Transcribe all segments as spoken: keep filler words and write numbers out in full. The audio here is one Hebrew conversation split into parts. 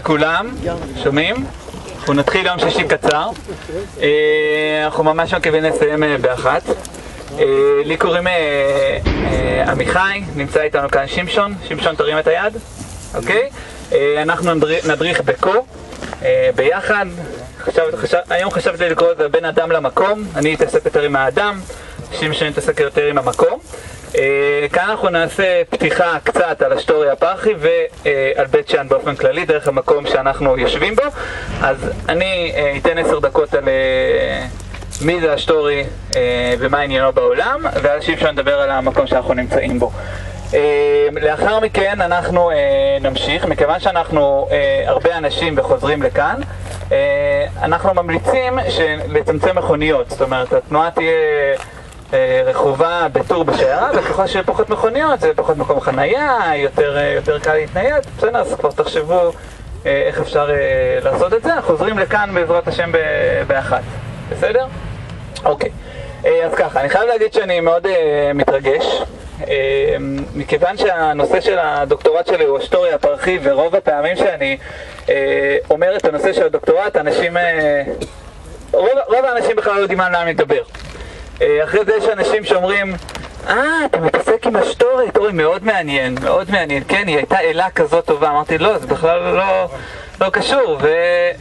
לכולם, שומעים? אנחנו נתחיל יום שישי קצר. אנחנו ממש מקווים לסיים באחת. לי קוראים עמיחי, נמצא איתנו כאן שמשון. שמשון, תרים את היד. אוקיי? אנחנו נדריך בקו, ביחד. היום חשבתי לקרוא את זה בין אדם למקום. אני אתעסק יותר עם האדם, שמשון יתעסק יותר עם המקום. כאן אנחנו נעשה פתיחה קצת על השטורי הפרחי ועל בית שאן באופן כללי, דרך המקום שאנחנו יושבים בו. אז אני אתן עשר דקות על מי זה השטורי ומה עניינו בעולם, ואז שמשון נדבר על המקום שאנחנו נמצאים בו. לאחר מכן אנחנו נמשיך, מכיוון שאנחנו הרבה אנשים וחוזרים לכאן, אנחנו ממליצים לצמצם מכוניות, זאת אומרת התנועה תהיה רחובה בטור בשיירה, וככל שיהיה פחות מכוניות זה פחות מקום חנייה, יותר, יותר קל להתנייד. בסדר, אז כבר תחשבו איך אפשר לעשות את זה. חוזרים לכאן בעזרת השם באחת, בסדר? אוקיי, אז ככה, אני חייב להגיד שאני מאוד מתרגש, מכיוון שהנושא של הדוקטורט שלי הוא השטורי הפרחי, ורוב הפעמים שאני אומר את הנושא של הדוקטורט, אנשים, רוב, רוב האנשים בכלל לא יודעים על מה אני מדבר. אחרי זה יש אנשים שאומרים, אה, אתה מתעסק עם השטורי, תורי, מאוד מעניין, מאוד מעניין, כן, היא הייתה אלה כזאת טובה. אמרתי, לא, זה בכלל לא, לא קשור, ו...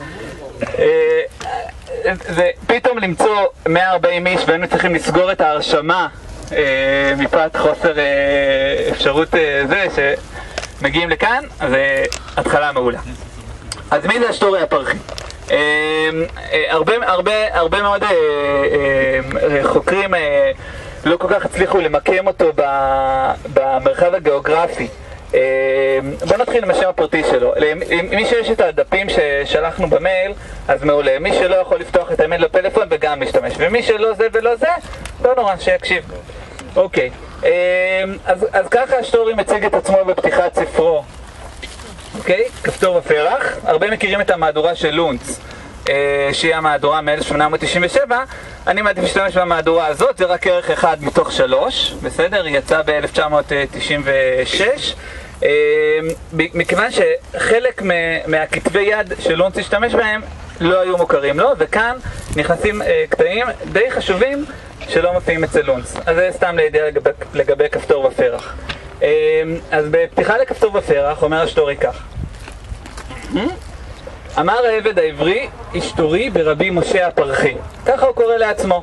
זה פתאום למצוא מאה וארבעים איש, והיינו צריכים לסגור את ההרשמה מפאת חוסר אפשרות זה, שמגיעים לכאן, זה התחלה מעולה. אז מי זה השטורי הפרחי? הרבה, הרבה, הרבה מאוד חוקרים לא כל כך הצליחו למקם אותו במרחב הגיאוגרפי. בוא נתחיל עם השם הפרטי שלו. מי שיש את הדפים ששלחנו במייל, אז מעולה. מי שלא יכול לפתוח את המייל לפלאפון וגם משתמש, ומי שלא זה ולא זה, לא נורא, שיקשיב. אוקיי, אז, אז ככה השטורי מציג את עצמו בפתיחת ספרו. אוקיי, כפתור ופרח. הרבה מכירים את המהדורה של לונץ, שהיא המהדורה מ-אלף שמונה מאות תשעים ושבע. אני מעדיף להשתמש במהדורה הזאת, זה רק ערך אחד מתוך שלוש, בסדר? היא יצאה ב-אלף תשע מאות תשעים ושש. מכיוון שחלק מהכתבי יד של לונץ השתמש בהם לא היו מוכרים לו, וכאן נכנסים קטעים די חשובים שלא מופיעים אצל לונץ. אז זה סתם לידיעה לגבי, לגבי כפתור ופרח. אז בפתיחה לכפתור ופרח אומר השטורי כך: אמר העבד העברי, אשתורי ברבי משה הפרחי. ככה הוא קורא לעצמו.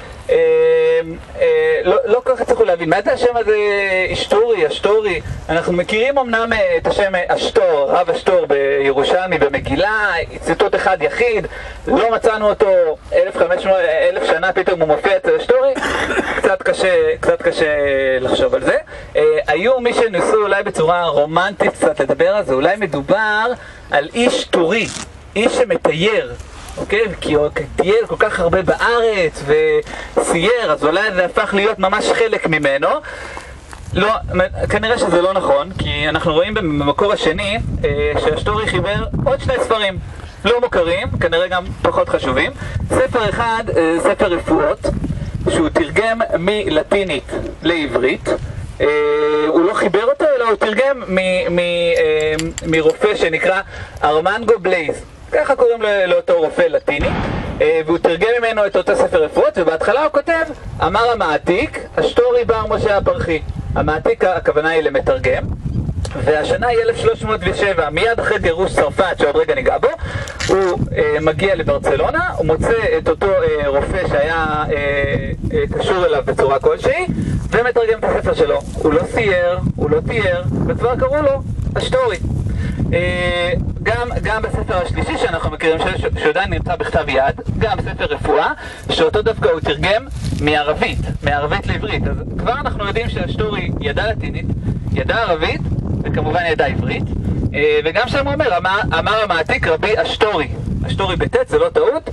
לא כל כך הצליחו להבין מה זה השם הזה, אשתורי, אשתורי. אנחנו מכירים אמנם את השם אשתור, רב אשתור בירושלמי במגילה, ציטוט אחד יחיד, לא מצאנו אותו אלף וחמש מאות, אלף שנה פתאום הוא מופיע אצל אשתורי. קצת קשה, קצת קשה לחשוב על זה. היו מי שניסו אולי בצורה רומנטית קצת לדבר על זה, אולי מדובר על איש טורי, איש שמתייר, אוקיי? כי הוא טייל כל כך הרבה בארץ וסייר, אז אולי זה הפך להיות ממש חלק ממנו. לא, כנראה שזה לא נכון, כי אנחנו רואים במקור השני שהשטורי חיבר עוד שני ספרים לא מוכרים, כנראה גם פחות חשובים. ספר אחד, ספר רפואות, שהוא תרגם מלטינית לעברית. הוא לא חיבר אותו, אלא הוא תרגם מרופא שנקרא ארמנגו בלייז, ככה קוראים לאותו רופא לטיני, והוא תרגם ממנו את אותו ספר רפואות, ובהתחלה הוא כותב, אמר המעתיק, השטורי בר משה הפרחי. המעתיק הכוונה היא למתרגם, והשנה היא אלף שלוש מאות ושבע, מיד אחרי גירוש צרפת, שעוד רגע ניגע בו, הוא אה, מגיע לברצלונה, הוא מוצא את אותו אה, רופא שהיה אה, אה, קשור אליו בצורה כלשהי, ומתרגם את הספר שלו. הוא לא סייר, הוא לא תייר, וכבר קראו לו השטורי. אה, גם, גם בספר השלישי שאנחנו מכירים, שעדיין נמצא בכתב יד, גם ספר רפואה, שאותו דווקא הוא תרגם מערבית, מערבית לעברית. אז כבר אנחנו יודעים שהשטורי ידע לטינית, ידע ערבית, וכמובן ידע עברית, וגם שם הוא אומר, אמר, אמר המעתיק רבי אשטורי. אשטורי בטט, זה לא טעות,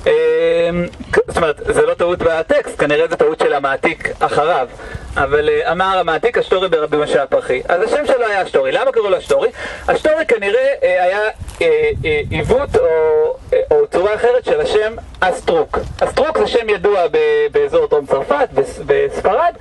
זאת אומרת, זה לא טעות בטקסט, כנראה זה טעות של המעתיק אחריו, אבל אמר המעתיק אשטורי ברבי משה הפרחי. אז השם שלו היה אשטורי. למה קראו לו אשטורי? אשטורי כנראה היה עיוות או, או צורה אחרת של השם אסטרוק. אסטרוק זה שם ידוע באזור דרום צרפת, בספרד,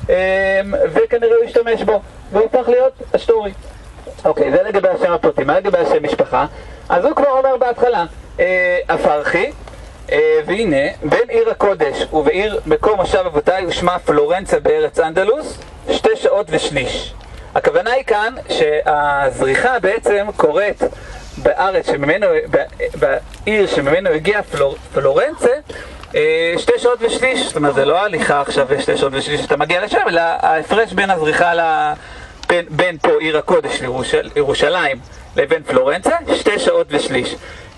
וכנראה הוא השתמש בו, והוא הפך להיות אשטורי. אוקיי, זה לגבי השם הפרטי. מה לגבי השם משפחה? אז הוא כבר אומר בהתחלה, הפרחי, והנה, בין עיר הקודש ובעיר מקום מושב אבותיי ושמה פלורנצה בארץ אנדלוס, שתי שעות ושליש. הכוונה היא כאן שהזריחה בעצם קורית בארץ שממנו, בעיר שממנו הגיע פלור, פלורנצה, שתי שעות ושליש. זאת אומרת, זה לא הליכה עכשיו שתי שעות ושליש שאתה מגיע לשם, אלא ההפרש בין הזריחה בין, בין פה עיר הקודש לירושל, ירושלים לבין פלורנצה, שתי שעות ושליש.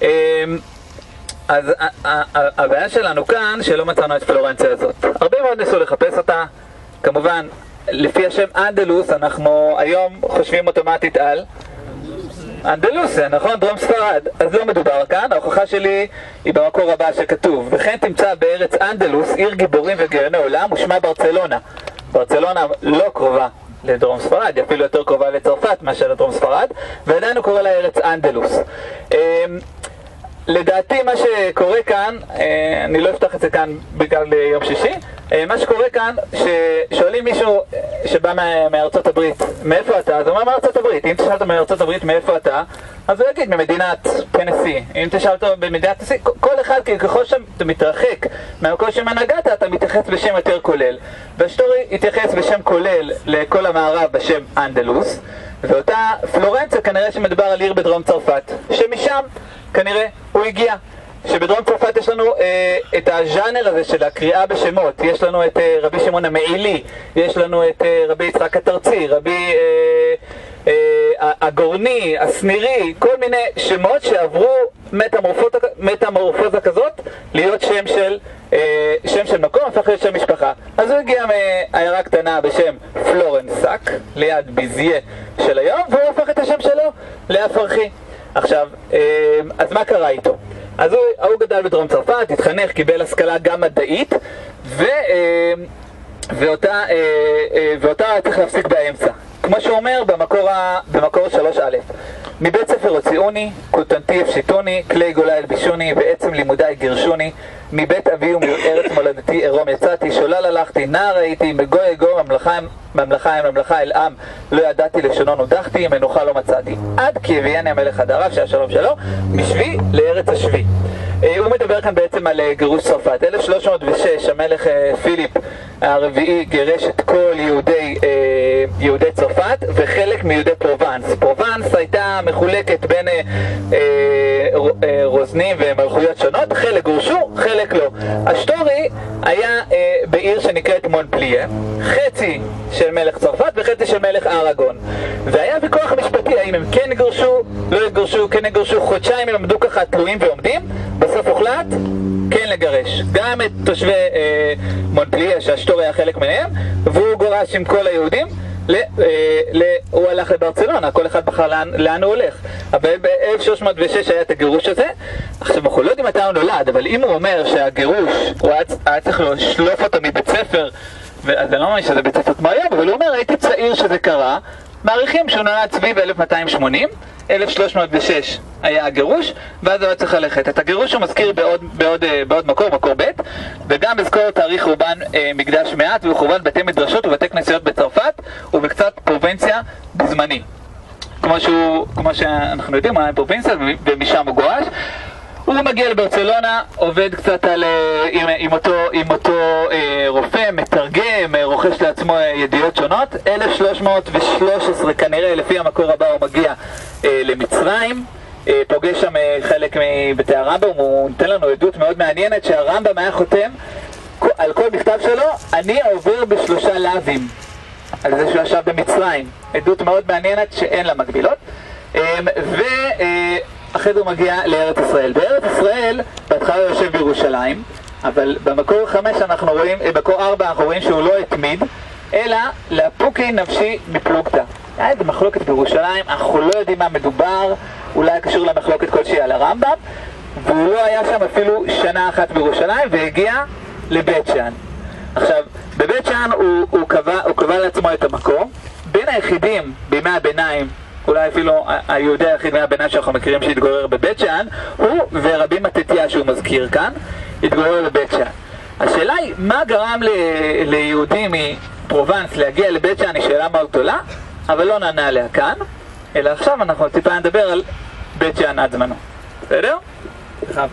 אז הבעיה שלנו כאן שלא מצאנו את פלורנצה הזאת. הרבה מאוד ניסו לחפש אותה. כמובן, לפי השם אנדלוס, אנחנו היום חושבים אוטומטית על אנדלוסיה, נכון? דרום ספרד. אז לא מדובר כאן, ההוכחה שלי היא במקור הבא שכתוב, וכן תמצא בארץ אנדלוס עיר גיבורים וגאוני עולם ושמה ברצלונה. ברצלונה לא קרובה לדרום ספרד, היא אפילו יותר קרובה לצרפת מאשר לדרום ספרד, ועדיין הוא קורא לה ארץ אנדלוס. לדעתי מה שקורה כאן, אני לא אפתח את זה כאן בגלל יום שישי, מה שקורה כאן, ששואלים מישהו שבא מארצות הברית, מאיפה אתה? אז הוא אומר מארצות הברית. אם תשאל אותו מארצות הברית מאיפה אתה, אז הוא יגיד ממדינת טנסי. אם תשאל אותו במדינת טנסי, כל אחד, ככל שאתה מתרחק מהמקום שממנו הגעת, אתה מתייחס בשם יותר כולל. והשטורי התייחס בשם כולל לכל המערב בשם אנדלוס, ואותה פלורנצה כנראה שמדובר על עיר בדרום צרפת, שמשם כנראה הוא הגיע. שבדרום צרפת יש לנו אה, את הז'אנר הזה של הקריאה בשמות. יש לנו את אה, רבי שמעון המעילי, יש לנו את אה, רבי יצחק התרצי, רבי אה, אה, הגורני, הסנירי, כל מיני שמות שעברו מטמורפוזה, מטמורפוזה כזאת להיות שם של, אה, שם של מקום, הפך להיות שם משפחה. אז הוא הגיע מעיירה קטנה בשם פלורנסק, ליד ביזיה של היום, והוא הפך את השם שלו לאפרחי. עכשיו, אה, אז מה קרה איתו? אז הוא, הוא גדל בדרום צרפת, התחנך, קיבל השכלה גם מדעית, ו, ואותה, ואותה צריך להפסיק באמצע. כמו שהוא אומר במקור, במקור שלוש א', מבית ספר הוציאוני, כותנתי הפשיטוני, כלי גולה הלבישוני, בעצם לימודיי גירשוני, מבית אבי ומארץ מולדתי עירום יצאתי, שולל הלכתי, נער הייתי, מגוי אגו, ממלכה ממלכה ממלכה אל עם, לא ידעתי לשונו נודחתי, מנוחה לא מצאתי. עד כי הביאני המלך הדרב, שהשלום שלו, משבי לארץ השבי. הוא מדבר כאן בעצם על גירוש צרפת. אלף שלוש מאות ושש המלך פיליפ הרביעי גירש את כל יהודי, יהודי צרפת וחלק מיהודי פרובנס. פרובנס הייתה מחולקת בין רוזנים ומלכויות שונות, חלק גורשו, חלק לא. השטורי היה בעיר שנקראת מונפליה, חצי של מלך צרפת וחצי של מלך אראגון. והיה ויכוח משפטי, האם הם כן גורשו, לא גורשו, כן גורשו, חודשיים הם עמדו ככה תלויים ועומדים, בסוף הוחלט כן לגרש גם את תושבי אה, מונפליה שהשטורי היה חלק מהם, והוא גורש עם כל היהודים. ל, אה, ל, הוא הלך לברצלונה, כל אחד בחר לאן, לאן הוא הולך. אבל ב-אלף שלוש מאות ושש היה את הגירוש הזה. עכשיו אנחנו לא יודעים מתי הוא נולד, אבל אם הוא אומר שהגירוש הוא היה, היה צריך לשלוף אותו מבית ספר, אז אני לא אומר שזה בית ספר כמו היום, אבל הוא אומר הייתי צעיר שזה קרה, מעריכים שהוא נולד סביב אלף מאתיים שמונים, אלף שלוש מאות ושש היה הגירוש, ואז הוא היה צריך ללכת. את הגירוש הוא מזכיר בעוד, בעוד, בעוד מקור, מקור ב', וגם בזכור תאריך חורבן אה, מקדש מעט, וחורבן בתי מדרשות ובתי כנסיות בצרפת, ובקצת פרובינציה בזמני. כמו, שהוא, כמו שאנחנו יודעים, הוא היה פרובינציה, ומשם הוא גורש. הוא מגיע לברצלונה, עובד קצת על, עם, עם אותו, עם אותו אה, רופא, מתרגם, אה, רוכש לעצמו אה, ידיעות שונות. אלף שלוש מאות ושלוש עשרה כנראה, לפי המקור הבא, הוא מגיע אה, למצרים, אה, פוגש שם אה, חלק מבתי הרמב"ם. הוא נותן לנו עדות מאוד מעניינת שהרמב"ם היה חותם על כל מכתב שלו, אני עובר בשלושה לאווים, על זה שהוא ישב במצרים. עדות מאוד מעניינת שאין לה מקבילות. אה, ו... אה, אחרי זה הוא מגיע לארץ ישראל. בארץ ישראל, בהתחלה הוא יושב בירושלים, אבל במקור חמש אנחנו רואים, במקור ארבע אנחנו רואים שהוא לא התמיד, אלא לאפוקי נפשי מפלוגתא. היה איזה מחלוקת בירושלים, אנחנו לא יודעים מה מדובר, אולי קשור למחלוקת כלשהי על הרמב"ם, והוא לא היה שם אפילו שנה אחת בירושלים, והגיע לבית שאן. עכשיו, בבית שאן הוא, הוא קבע, הוא קבע לעצמו את המקום, בין היחידים בימי הביניים, אולי אפילו היהודי היחיד מהביניים שאנחנו מכירים שהתגורר בבית שאן, הוא ורבי מתתיה שהוא מזכיר כאן, התגורר בבית שאן. השאלה היא, מה גרם ל- ליהודים מפרובנס להגיע לבית שאן, היא שאלה מאוד גדולה, אבל לא נענה עליה כאן, אלא עכשיו אנחנו טיפה נדבר על בית שאן עד זמנו. בסדר? בכבוד.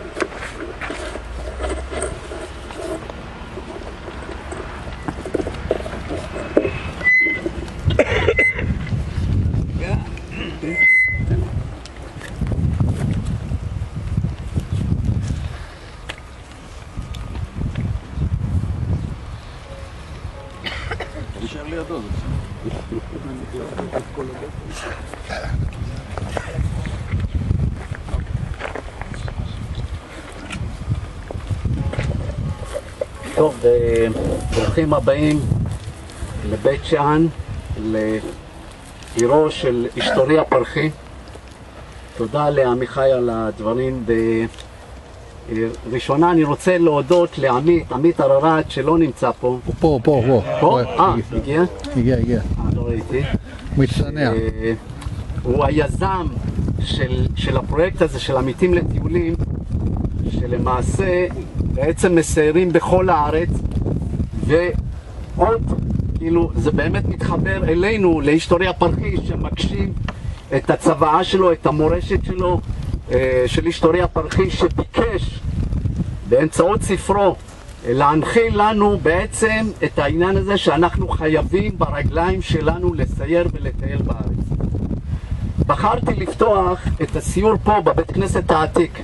טוב, ברוכים הבאים לבית שאן, לעירו של היסטוריה פרחי. תודה לעמיחי על הדברים. בראשונה אני רוצה להודות לעמית, עמית הררת שלא נמצא פה. הוא פה, פה, פה. פה? אה, הגיע? הגיע, הגיע. אה, לא ראיתי. מצטנע. הוא היזם של, של הפרויקט הזה של עמיתים לטיולים, שלמעשה בעצם מסיירים בכל הארץ, ועוד, כאילו, זה באמת מתחבר אלינו, להיסטוריה פרחי, שמקשים את הצוואה שלו, את המורשת שלו, של היסטוריה פרחי, שביקש באמצעות ספרו להנחיל לנו בעצם את העניין הזה שאנחנו חייבים ברגליים שלנו לסייר ולטייל בארץ. בחרתי לפתוח את הסיור פה בבית כנסת העתיק.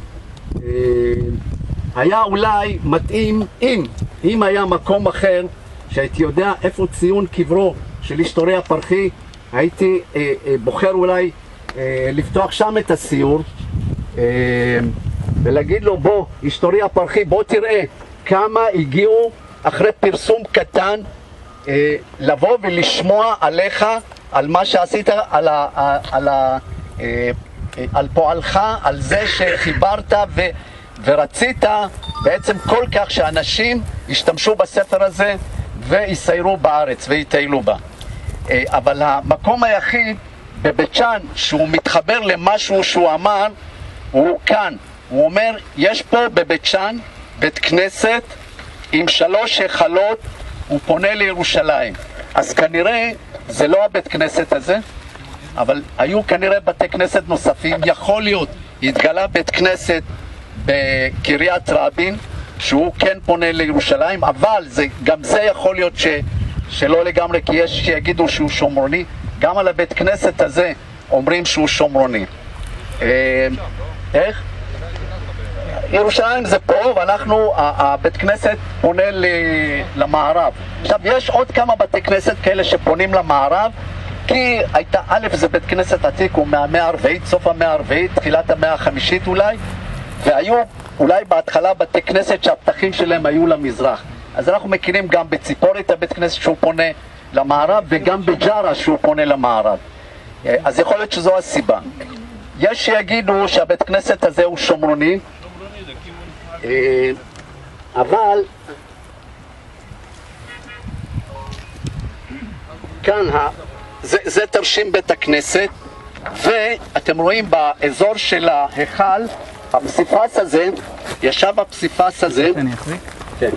היה אולי מתאים אם, אם היה מקום אחר שהייתי יודע איפה ציון קברו של היסטוריה פרחי, הייתי אה, אה, בוחר אולי אה, לפתוח שם את הסיור אה, ולהגיד לו, בוא, היסטוריה פרחי, בוא תראה כמה הגיעו אחרי פרסום קטן אה, לבוא ולשמוע עליך, על מה שעשית, על, ה, על, ה, אה, על פועלך, על זה שחיברת ו... ורצית בעצם כל כך שאנשים ישתמשו בספר הזה ויסיירו בארץ ויטיילו בה. אבל המקום היחיד בבית שאן שהוא מתחבר למשהו שהוא אמר הוא כאן. הוא אומר, יש פה בבית שאן בית כנסת עם שלוש היכלות, הוא פונה לירושלים. אז כנראה זה לא הבית כנסת הזה, אבל היו כנראה בתי כנסת נוספים. יכול להיות, התגלה בית כנסת בקריית רבין שהוא כן פונה לירושלים, אבל זה, גם זה יכול להיות ש, שלא לגמרי, כי יש שיגידו שהוא שומרוני. גם על הבית כנסת הזה אומרים שהוא שומרוני. אה, איך? ירושלים זה פה, ואנחנו, הבית כנסת פונה למערב. עכשיו, יש עוד כמה בתי כנסת כאלה שפונים למערב, כי הייתה, א', זה בית כנסת עתיק, הוא מהמאה הרביעית, סוף המאה הרביעית, תחילת המאה החמישית אולי, והיו אולי בהתחלה בתי כנסת שהפתחים שלהם היו למזרח. אז אנחנו מכירים גם בציפורי את הבית כנסת שהוא פונה למערב, וגם בג'רה שהוא פונה למערב. אז יכול להיות שזו הסיבה. יש שיגידו שהבית כנסת הזה הוא שומרוני, אבל כאן זה, זה תרשים בית הכנסת, ואתם רואים באזור של ההיכל, הפסיפס הזה, ישב הפסיפס הזה. אני אחזיק? כן.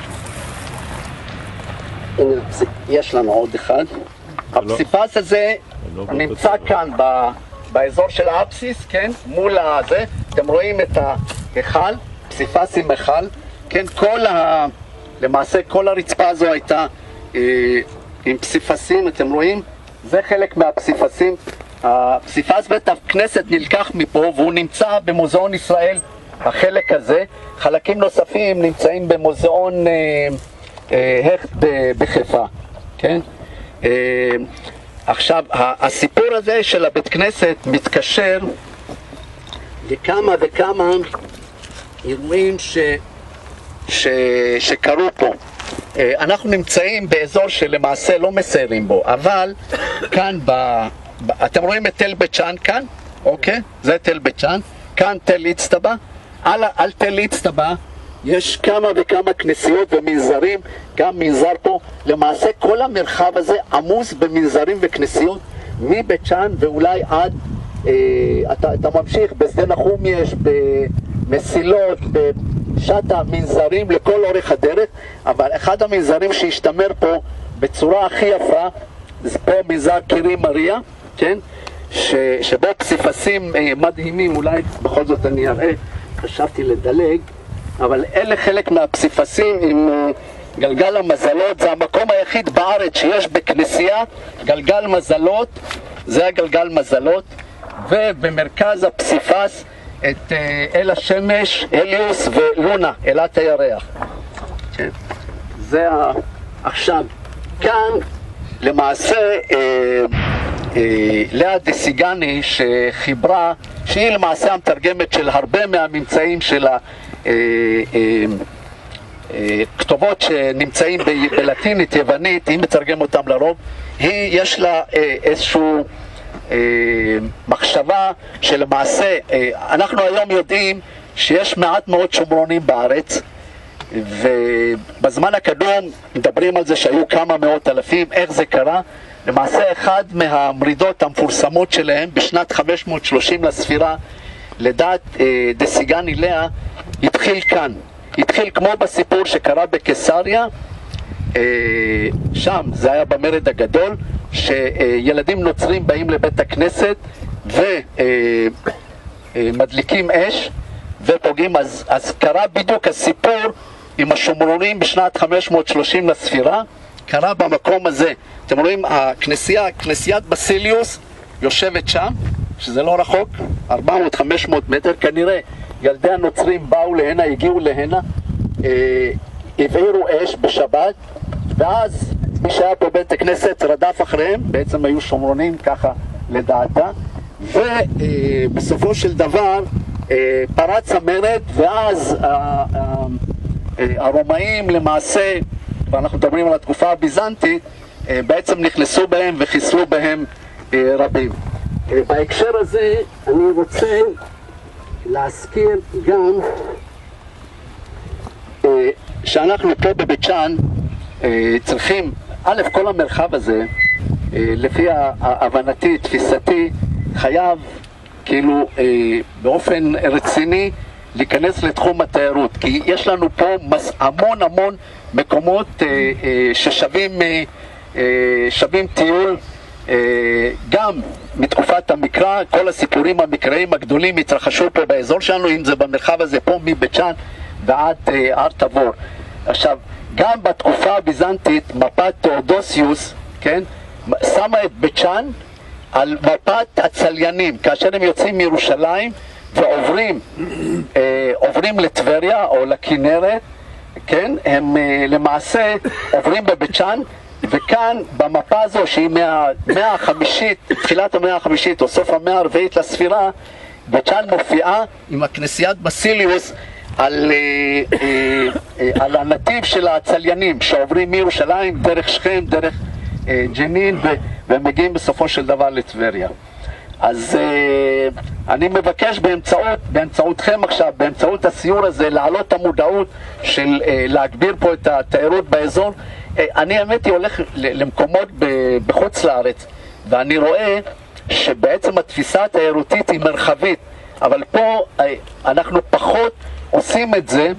יש לנו עוד אחד. הפסיפס הזה נמצא כאן באזור של האפסיס, כן? מול הזה. אתם רואים את ההיכל, פסיפס עם היכל. כן, כל ה... למעשה כל הרצפה הזו הייתה אה, עם פסיפסים, אתם רואים? זה חלק מהפסיפסים. הפסיפס בית הכנסת נלקח מפה והוא נמצא במוזיאון ישראל, החלק הזה. חלקים נוספים נמצאים במוזיאון אה, אה, הכט בחיפה, כן? אה, עכשיו, הסיפור הזה של הבית כנסת מתקשר לכמה וכמה אירועים ש, ש, שקרו פה. אה, אנחנו נמצאים באזור שלמעשה לא מסיירים בו, אבל כאן ב... אתם רואים את תל בית שאן כאן, אוקיי? זה תל בית שאן. כאן תל אצטבה. על, על תל אצטבה יש כמה וכמה כנסיות ומנזרים, גם מנזר פה. למעשה כל המרחב הזה עמוס במנזרים וכנסיות, מבית שאן ואולי עד, אה, אתה, אתה ממשיך, בשדה נחום יש, במסילות, בשטה, מנזרים לכל אורך הדרך, אבל אחד המנזרים שהשתמר פה בצורה הכי יפה, זה פה מנזר קירי מריה, כן? ש, שבו פסיפסים אה, מדהימים, אולי בכל זאת אני אראה, חשבתי לדלג, אבל אלה חלק מהפסיפסים עם אה, גלגל המזלות. זה המקום היחיד בארץ שיש בכנסייה גלגל מזלות, זה הגלגל מזלות, ובמרכז הפסיפס את אה, אל השמש, אליוס ולונה, אלת הירח. כן. זה ה... עכשיו, כאן למעשה אה, אה, לאה דסיגני שחיברה, שהיא למעשה המתרגמת של הרבה מהממצאים של הכתובות שנמצאים ב- בלטינית, יוונית, היא מתרגם אותם לרוב, היא יש לה אה, איזשהו אה, מחשבה שלמעשה, אה, אנחנו היום יודעים שיש מעט מאוד שומרונים בארץ, ובזמן הקדום מדברים על זה שהיו כמה מאות אלפים. איך זה קרה? למעשה אחד מהמרידות המפורסמות שלהם בשנת חמש מאות ושלושים לספירה, לדעת אה, דסיגני לאה, התחיל כאן. התחיל כמו בסיפור שקרה בקיסריה, אה, שם זה היה במרד הגדול, שילדים אה, נוצרים באים לבית הכנסת ומדליקים אה, אה, אש ופוגעים. אז, אז קרה בדיוק הסיפור עם השומרונים בשנת חמש מאות ושלושים לספירה, קרה במקום הזה. אתם רואים, הכנסייה, כנסיית בסיליוס יושבת שם, שזה לא רחוק, ארבע מאות חמש מאות מטר. כנראה ילדי הנוצרים באו להנה, הגיעו להנה, אה, הבעירו אש בשבת, ואז מי שהיה פה בית הכנסת רדף אחריהם, בעצם היו שומרונים ככה לדעתה, ובסופו של דבר אה, פרץ המרד, ואז אה, אה, הרומאים למעשה, ואנחנו מדברים על התקופה הביזנטית, בעצם נכנסו בהם וחיסלו בהם רבים. בהקשר הזה אני רוצה להזכיר גם שאנחנו פה בבית שאן צריכים, א', כל המרחב הזה, לפי הבנתי, תפיסתי, חייב כאילו באופן רציני להיכנס לתחום התיירות, כי יש לנו פה המון המון מקומות אה, אה, ששווים אה, אה, שווים טיול, אה, גם מתקופת המקרא. כל הסיפורים המקראיים הגדולים התרחשו פה באזור שלנו, אם זה במרחב הזה פה מבית שאן ועד אה, הר תבור. עכשיו, גם בתקופה הביזנטית מפת תאודוסיוס, כן, שמה את בית שאן על מפת הצליינים, כאשר הם יוצאים מירושלים ועוברים אה, עוברים לטבריה או לכנרת, כן, הם אה, למעשה עוברים בבית שאן, וכאן במפה הזו שהיא מהמאה החמישית, תחילת המאה החמישית או סוף המאה הרביעית לספירה, בית שאן מופיעה עם הכנסיית בסיליוס על, אה, אה, אה, על הנתיב של הצליינים שעוברים מירושלים דרך שכם, דרך אה, ג'נין, ו- והם מגיעים בסופו של דבר לטבריה. אז uh, אני מבקש באמצעות, באמצעותכם עכשיו, באמצעות הסיור הזה, להעלות את המודעות של uh, להגביר פה את התיירות באזור. Uh, אני האמת היא הולך למקומות בחוץ לארץ, ואני רואה שבעצם התפיסה התיירותית היא מרחבית, אבל פה uh, אנחנו פחות עושים את זה,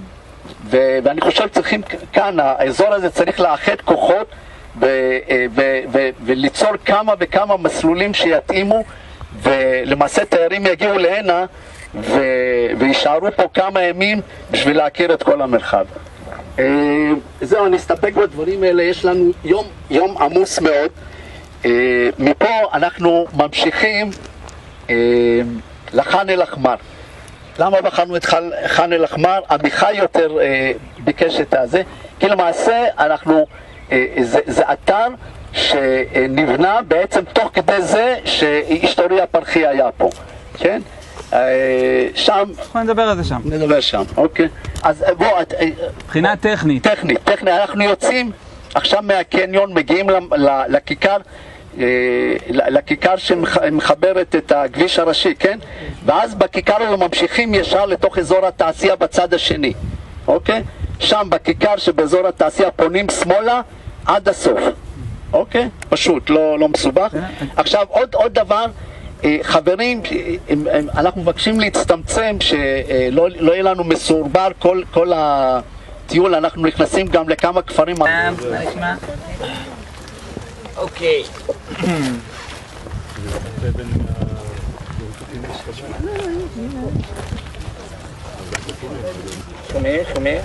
ו- ואני חושב צריכים כאן, האזור הזה צריך לאחד כוחות ו- ו- ו- וליצור כמה וכמה מסלולים שיתאימו, ולמעשה תיירים יגיעו להנה ו... וישארו פה כמה ימים בשביל להכיר את כל המרחב. אה, זהו, אני אסתפק בדברים האלה. יש לנו יום, יום עמוס מאוד. אה, מפה אנחנו ממשיכים אה, לח'אן אל-אחמר. למה בחרנו את ח'אן אל-אחמר? עמיחי יותר אה, ביקש את הזה, כי למעשה אנחנו, אה, זה, זה אתר שנבנה בעצם תוך כדי זה שהיסטוריה פרחי היה פה, כן? שם... אנחנו נדבר על זה שם. נדבר שם, אוקיי. אז בוא... מבחינה טכנית. טכנית, טכנית. אנחנו יוצאים עכשיו מהקניון, מגיעים לכיכר, לכיכר שמחברת את הכביש הראשי, כן? ואז בכיכר אנחנו ממשיכים ישר לתוך אזור התעשייה בצד השני, אוקיי? שם בכיכר שבאזור התעשייה פונים שמאלה עד הסוף. אוקיי? פשוט, לא, לא מסובך. עכשיו, עוד, עוד דבר, חברים, אנחנו מבקשים להצטמצם, שלא לא יהיה לנו מסורבר כל, כל הטיול, אנחנו נכנסים גם לכמה כפרים. מה נשמע? אוקיי. שומעים, שומעים?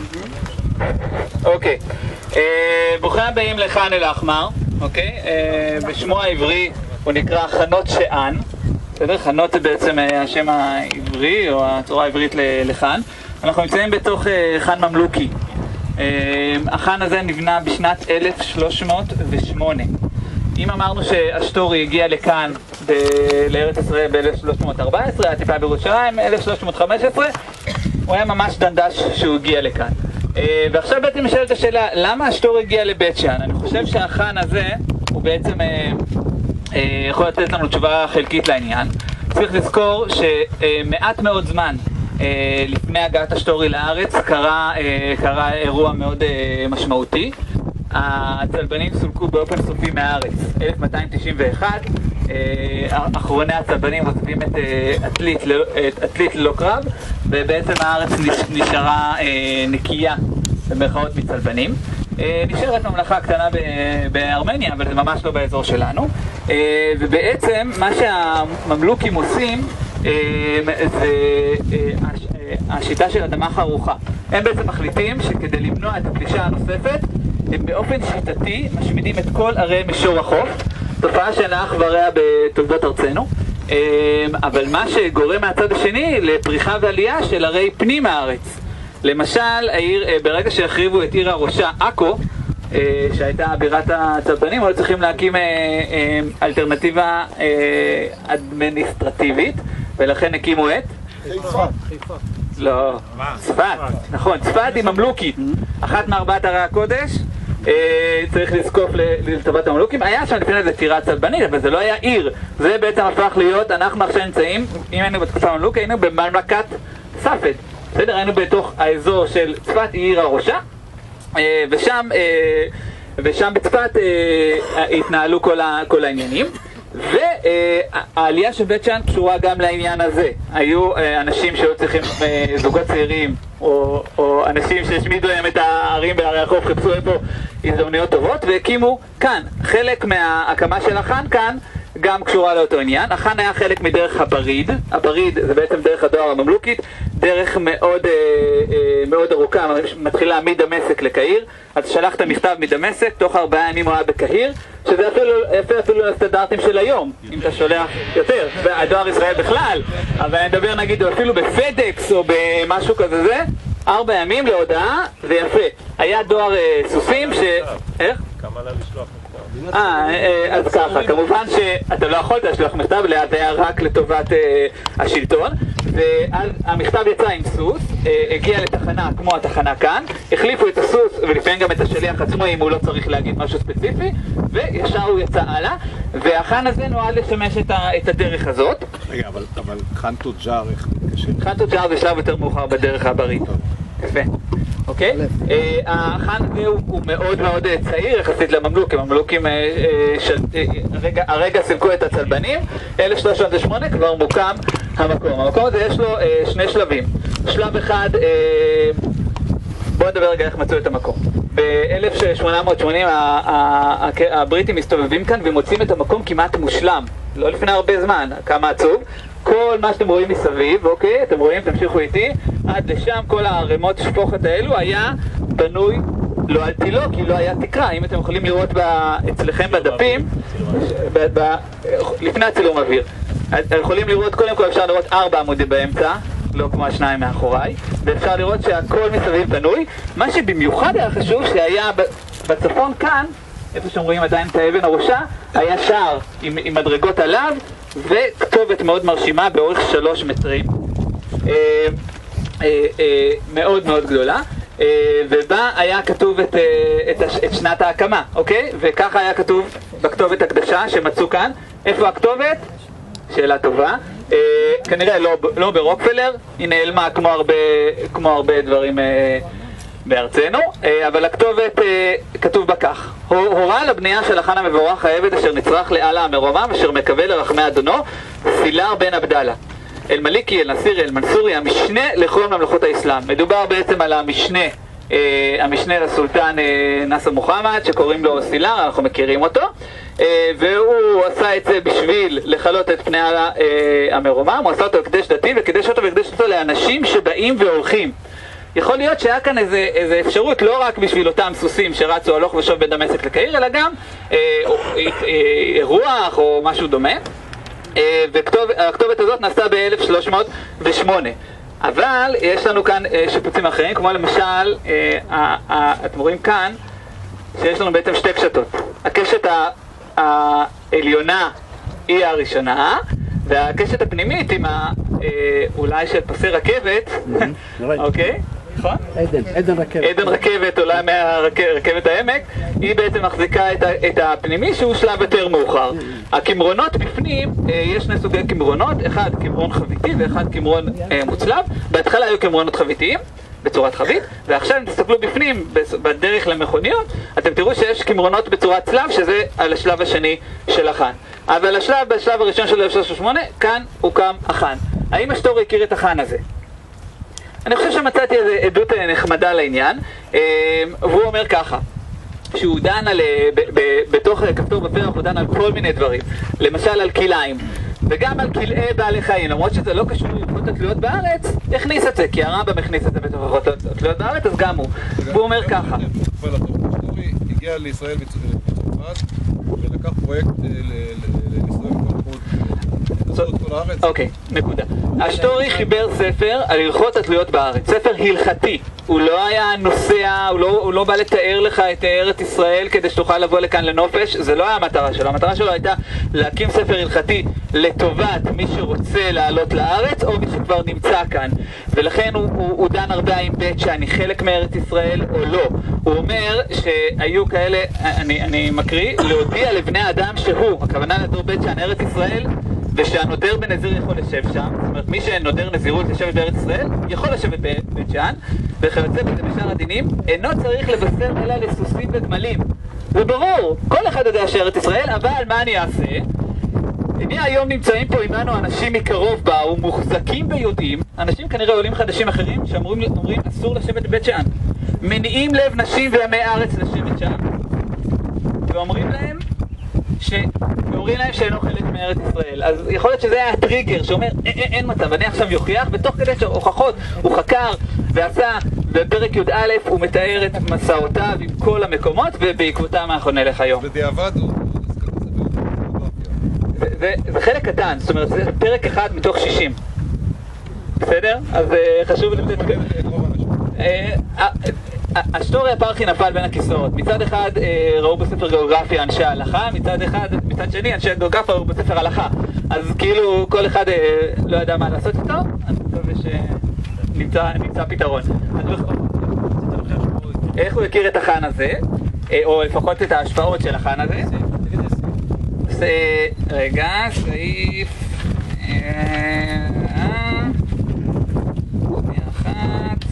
אוקיי, ברוכים הבאים לחאן אל-אחמר, אוקיי? בשמו העברי הוא נקרא חנות שען. בסדר? חנות זה בעצם השם העברי או הצורה העברית לחאן. אנחנו נמצאים בתוך חאן ממלוכי. החאן הזה נבנה בשנת אלף שלוש מאות ושמונה. אם אמרנו שהשטורי הגיע לכאן לארץ ישראל ב-אלף שלוש מאות וארבע עשרה, היה טיפה בירושלים, אלף שלוש מאות וחמש עשרה, הוא היה ממש דנדש שהוא הגיע לכאן. ועכשיו בעצם נשאלת השאלה, למה השטורי הגיע לבית שאן? אני חושב שהחאן הזה הוא בעצם יכול לתת לנו תשובה חלקית לעניין. צריך לזכור שמעט מאוד זמן לפני הגעת השטורי לארץ קרה, קרה אירוע מאוד משמעותי. הצלבנים סולקו באופן סופי מהארץ. אלף מאתיים תשעים ואחת, אחרוני הצלבנים עוזבים את עתלית, את עתלית ללא קרב, ובעצם הארץ נשארה נקייה במרכאות מצלבנים. נשארת ממלכה קטנה בארמניה, אבל זה ממש לא באזור שלנו. ובעצם מה שהממלוכים עושים זה השיטה של אדמה חרוכה. הם בעצם מחליטים שכדי למנוע את הפלישה הנוספת, הם באופן שיטתי משמידים את כל ערי מישור החוף, תופעה שאינה אח ורע בתולדות ארצנו, אבל מה שגורם מהצד השני לפריחה ועלייה של ערי פנים הארץ. למשל, העיר, ברגע שהחריבו את עיר הראשה, עכו, שהייתה בירת הצלבנים, היו צריכים להקים אלטרנטיבה אדמיניסטרטיבית, ולכן הקימו את? חיפה. לא, צפת, נכון, צפת היא ממלוכית, אחת מארבעת ערי הקודש, צריך לזקוף לטובת הממלוכים. היה שם לפני זה טירה צלבנית, אבל זה לא היה עיר, זה בעצם הפך להיות, אנחנו עכשיו נמצאים, אם היינו בתקופה הממלוכית, היינו בממלכת ספד, בסדר? היינו בתוך האזור של צפת, היא עיר הראשה, ושם, ושם בצפת התנהלו כל העניינים. והעלייה של בית שאן קשורה גם לעניין הזה. היו אנשים שהיו צריכים, זוגות צעירים או, או אנשים שהשמידו להם את הערים בערי החוף, חיפשו איפה הזדמנויות טובות והקימו כאן. חלק מההקמה של החאן כאן גם קשורה לאותו עניין. החאן היה חלק מדרך הבריד. הבריד זה בעצם דרך הדואר הממלוכית, דרך מאוד, מאוד ארוכה, מתחילה מדמשק לקהיר. אז שלחת מכתב מדמשק, תוך ארבעה ימים הוא היה בקהיר, שזה אפילו, אפילו, אפילו לסטנדרטים של היום, אם אתה שולח יותר, הדואר ישראל בכלל, אבל אני מדבר נגיד אפילו בפדקס או במשהו כזה זה, ארבע ימים להודעה, ויפה. היה דואר אה, סוסים ש... איך? כמה לה לשלוח מכתב? אה, אז ככה, כמובן שאתה לא יכולת לשלוח מכתב, זה היה רק לטובת אה, השלטון, והמכתב יצא עם סוס, אה, הגיע לתחנה כמו התחנה כאן, החליפו את הסוס ולפעמים גם את השליח עצמו אם הוא לא צריך להגיד משהו ספציפי, וישר הוא יצא הלאה, והחאן הזה נועד לשמש את, ה, את הדרך הזאת. רגע, אבל, אבל חאן תוג'אר איך מתקשר? חאן תוג'אר זה שלב יותר מאוחר בדרך הברית. יפה. אוקיי? החאן הזה הוא מאוד מאוד צעיר יחסית לממלוכים. הממלוכים הרגע סילקו את הצלבנים, אלף שלוש מאות ושמונה כבר מוקם המקום. המקום הזה יש לו שני שלבים. שלב אחד, בואו נדבר רגע איך מצאו את המקום. ב-אלף שמונה מאות ושמונים הבריטים מסתובבים כאן ומוצאים את המקום כמעט מושלם. לא לפני הרבה זמן, כמה עצוב. כל מה שאתם רואים מסביב, אוקיי? אתם רואים, תמשיכו איתי, עד לשם כל הערימות שפוכת האלו היה בנוי לא על תילו, כי לא היה תקרה. אם אתם יכולים לראות אצלכם בדפים, לפני הצילום אוויר, יכולים לראות, קודם כל אפשר לראות ארבע עמודים באמצע, לא כמו השניים מאחוריי, ואפשר לראות שהכל מסביב בנוי. מה שבמיוחד היה חשוב שהיה בצפון כאן, איפה שאתם רואים עדיין את האבן הראשה, היה שער עם, עם מדרגות עליו וכתובת מאוד מרשימה באורך שלוש מטרים, אה, אה, אה, מאוד מאוד גדולה, אה, ובה היה כתוב את, אה, את, הש, את שנת ההקמה, אוקיי? וככה היה כתוב בכתובת הקדשה שמצאו כאן. איפה הכתובת? שאלה טובה. אה, כנראה לא, לא ברוקפלר, היא נעלמה כמו הרבה, כמו הרבה דברים אה, בארצנו, אבל הכתובת כתוב בה כך: הורה לבנייה של החאן המבורך העבד אשר נצרך לאללה המרומם אשר מקווה לרחמי אדונו, סילר בן עבדאללה אל-מליקי אל-נסירי אל-מנסורי, המשנה לכל ממלכות האסלאם. מדובר בעצם על המשנה, המשנה לסולטן נאסר מוחמד שקוראים לו סילר, אנחנו מכירים אותו. והוא עשה את זה בשביל לחלות את פני המרומם, הוא עשה אותו הקדש דתי וקידש אותו והקדש אותו לאנשים שבאים והולכים. יכול להיות שהיה כאן איזה, איזה אפשרות לא רק בשביל אותם סוסים שרצו הלוך ושוב בין דמשק לקהיר, אלא גם אה, אה, אה, אירוח או משהו דומה. אה, והכתובת הזאת נעשתה ב-אלף שלוש מאות ושמונה. אבל יש לנו כאן אה, שיפוצים אחרים, כמו למשל, אה, אה, אה, אתם רואים כאן, שיש לנו בעצם שתי קשתות. הקשת העליונה היא הראשונה, והקשת הפנימית עם ה... אולי של פסי רכבת, אוקיי? נכון? עדן, עדן רכבת. עדן רכבת, אולי מהרכבת העמק, היא בעצם מחזיקה את הפנימי שהוא שלב יותר מאוחר. הכמרונות בפנים, יש שני סוגי כמרונות, אחד כמרון חביתי ואחד כמרון מוצלב. בהתחלה היו כמרונות חביתיים, בצורת חבית, ועכשיו אם תסתכלו בפנים, בדרך למכוניות, אתם תראו שיש כמרונות בצורת צלב, שזה על השלב השני של החאן. אבל השלב, בשלב הראשון של אלף שלוש מאות ושמונה, כאן הוקם החאן. האם השטורי הכיר את החאן הזה? אני חושב שמצאתי איזו עדות נחמדה לעניין, והוא אומר ככה, שהוא דן על, ב, ב, בתוך כפתור בפרח, הוא דן על כל מיני דברים, למשל על כליים, וגם על כלאי בעלי חיים, למרות שזה לא קשור להלכות התלויות בארץ, הכניס את זה, כי הרמב"ם הכניס את זה בתוך הלכות התלויות בארץ, אז גם הוא. והוא אומר ככה. השטורי הגיע לישראל מצרפת, ולקח פרויקט לישראל כל הארץ. אוקיי, נקודה. השטורי חיבר ספר על הלכות התלויות בארץ, ספר הלכתי. הוא לא היה נוסע, הוא לא, הוא לא בא לתאר לך את ארץ ישראל כדי שתוכל לבוא לכאן לנופש, זה לא היה המטרה שלו. המטרה שלו הייתה להקים ספר הלכתי לטובת מי שרוצה לעלות לארץ או מי שכבר נמצא כאן. ולכן הוא, הוא, הוא דן הרבה עם בית שאני חלק מארץ ישראל או לא. הוא אומר שהיו כאלה, אני, אני מקריא, להודיע לבני אדם שהוא, הכוונה לדור בית שאני ארץ ישראל, ושהנודר בנזיר יכול לשב שם, זאת אומרת מי שנודר נזירות לשבת בארץ ישראל יכול לשבת בבית שאן, וכיוצא בזה בשאר הדינים אינו צריך לבשר אלא לסוסים וגמלים. זה ברור, כל אחד יודע שארץ ישראל, אבל מה אני אעשה? הנה היום נמצאים פה עמנו אנשים מקרוב באו, מוחזקים ביודעים, אנשים כנראה עולים חדשים אחרים שאומרים אומרים, אסור לשבת בבית שאן, מניעים לב נשים ועמי ארץ לשבת שם, ואומרים להם שאומרים להם שאינו חלק מארץ ישראל. אז יכול להיות שזה היה הטריגר שאומר אין, אין, אין מצב, אני עכשיו יוכיח, ותוך כדי שהוכחות הוא חקר ועשה, בפרק י' א' הוא מתאר את מסעותיו עם כל המקומות, ובעקבותם אנחנו נלך היום. בדיעבד הוא זה חלק קטן, זאת אומרת זה פרק אחד מתוך שישים, בסדר? אז חשוב לתת השטורי הפרחי נפל בין הכיסאות. מצד אחד ראו בספר גיאוגרפיה אנשי ההלכה, מצד אחד, מצד שני אנשי גיאוגרפיה ראו בספר הלכה. אז כאילו כל אחד לא ידע מה לעשות איתו, אני מקווה שנמצא פתרון. איך הוא הכיר את החאן הזה, או לפחות את ההשפעות של החאן הזה? רגע, סעיף אחת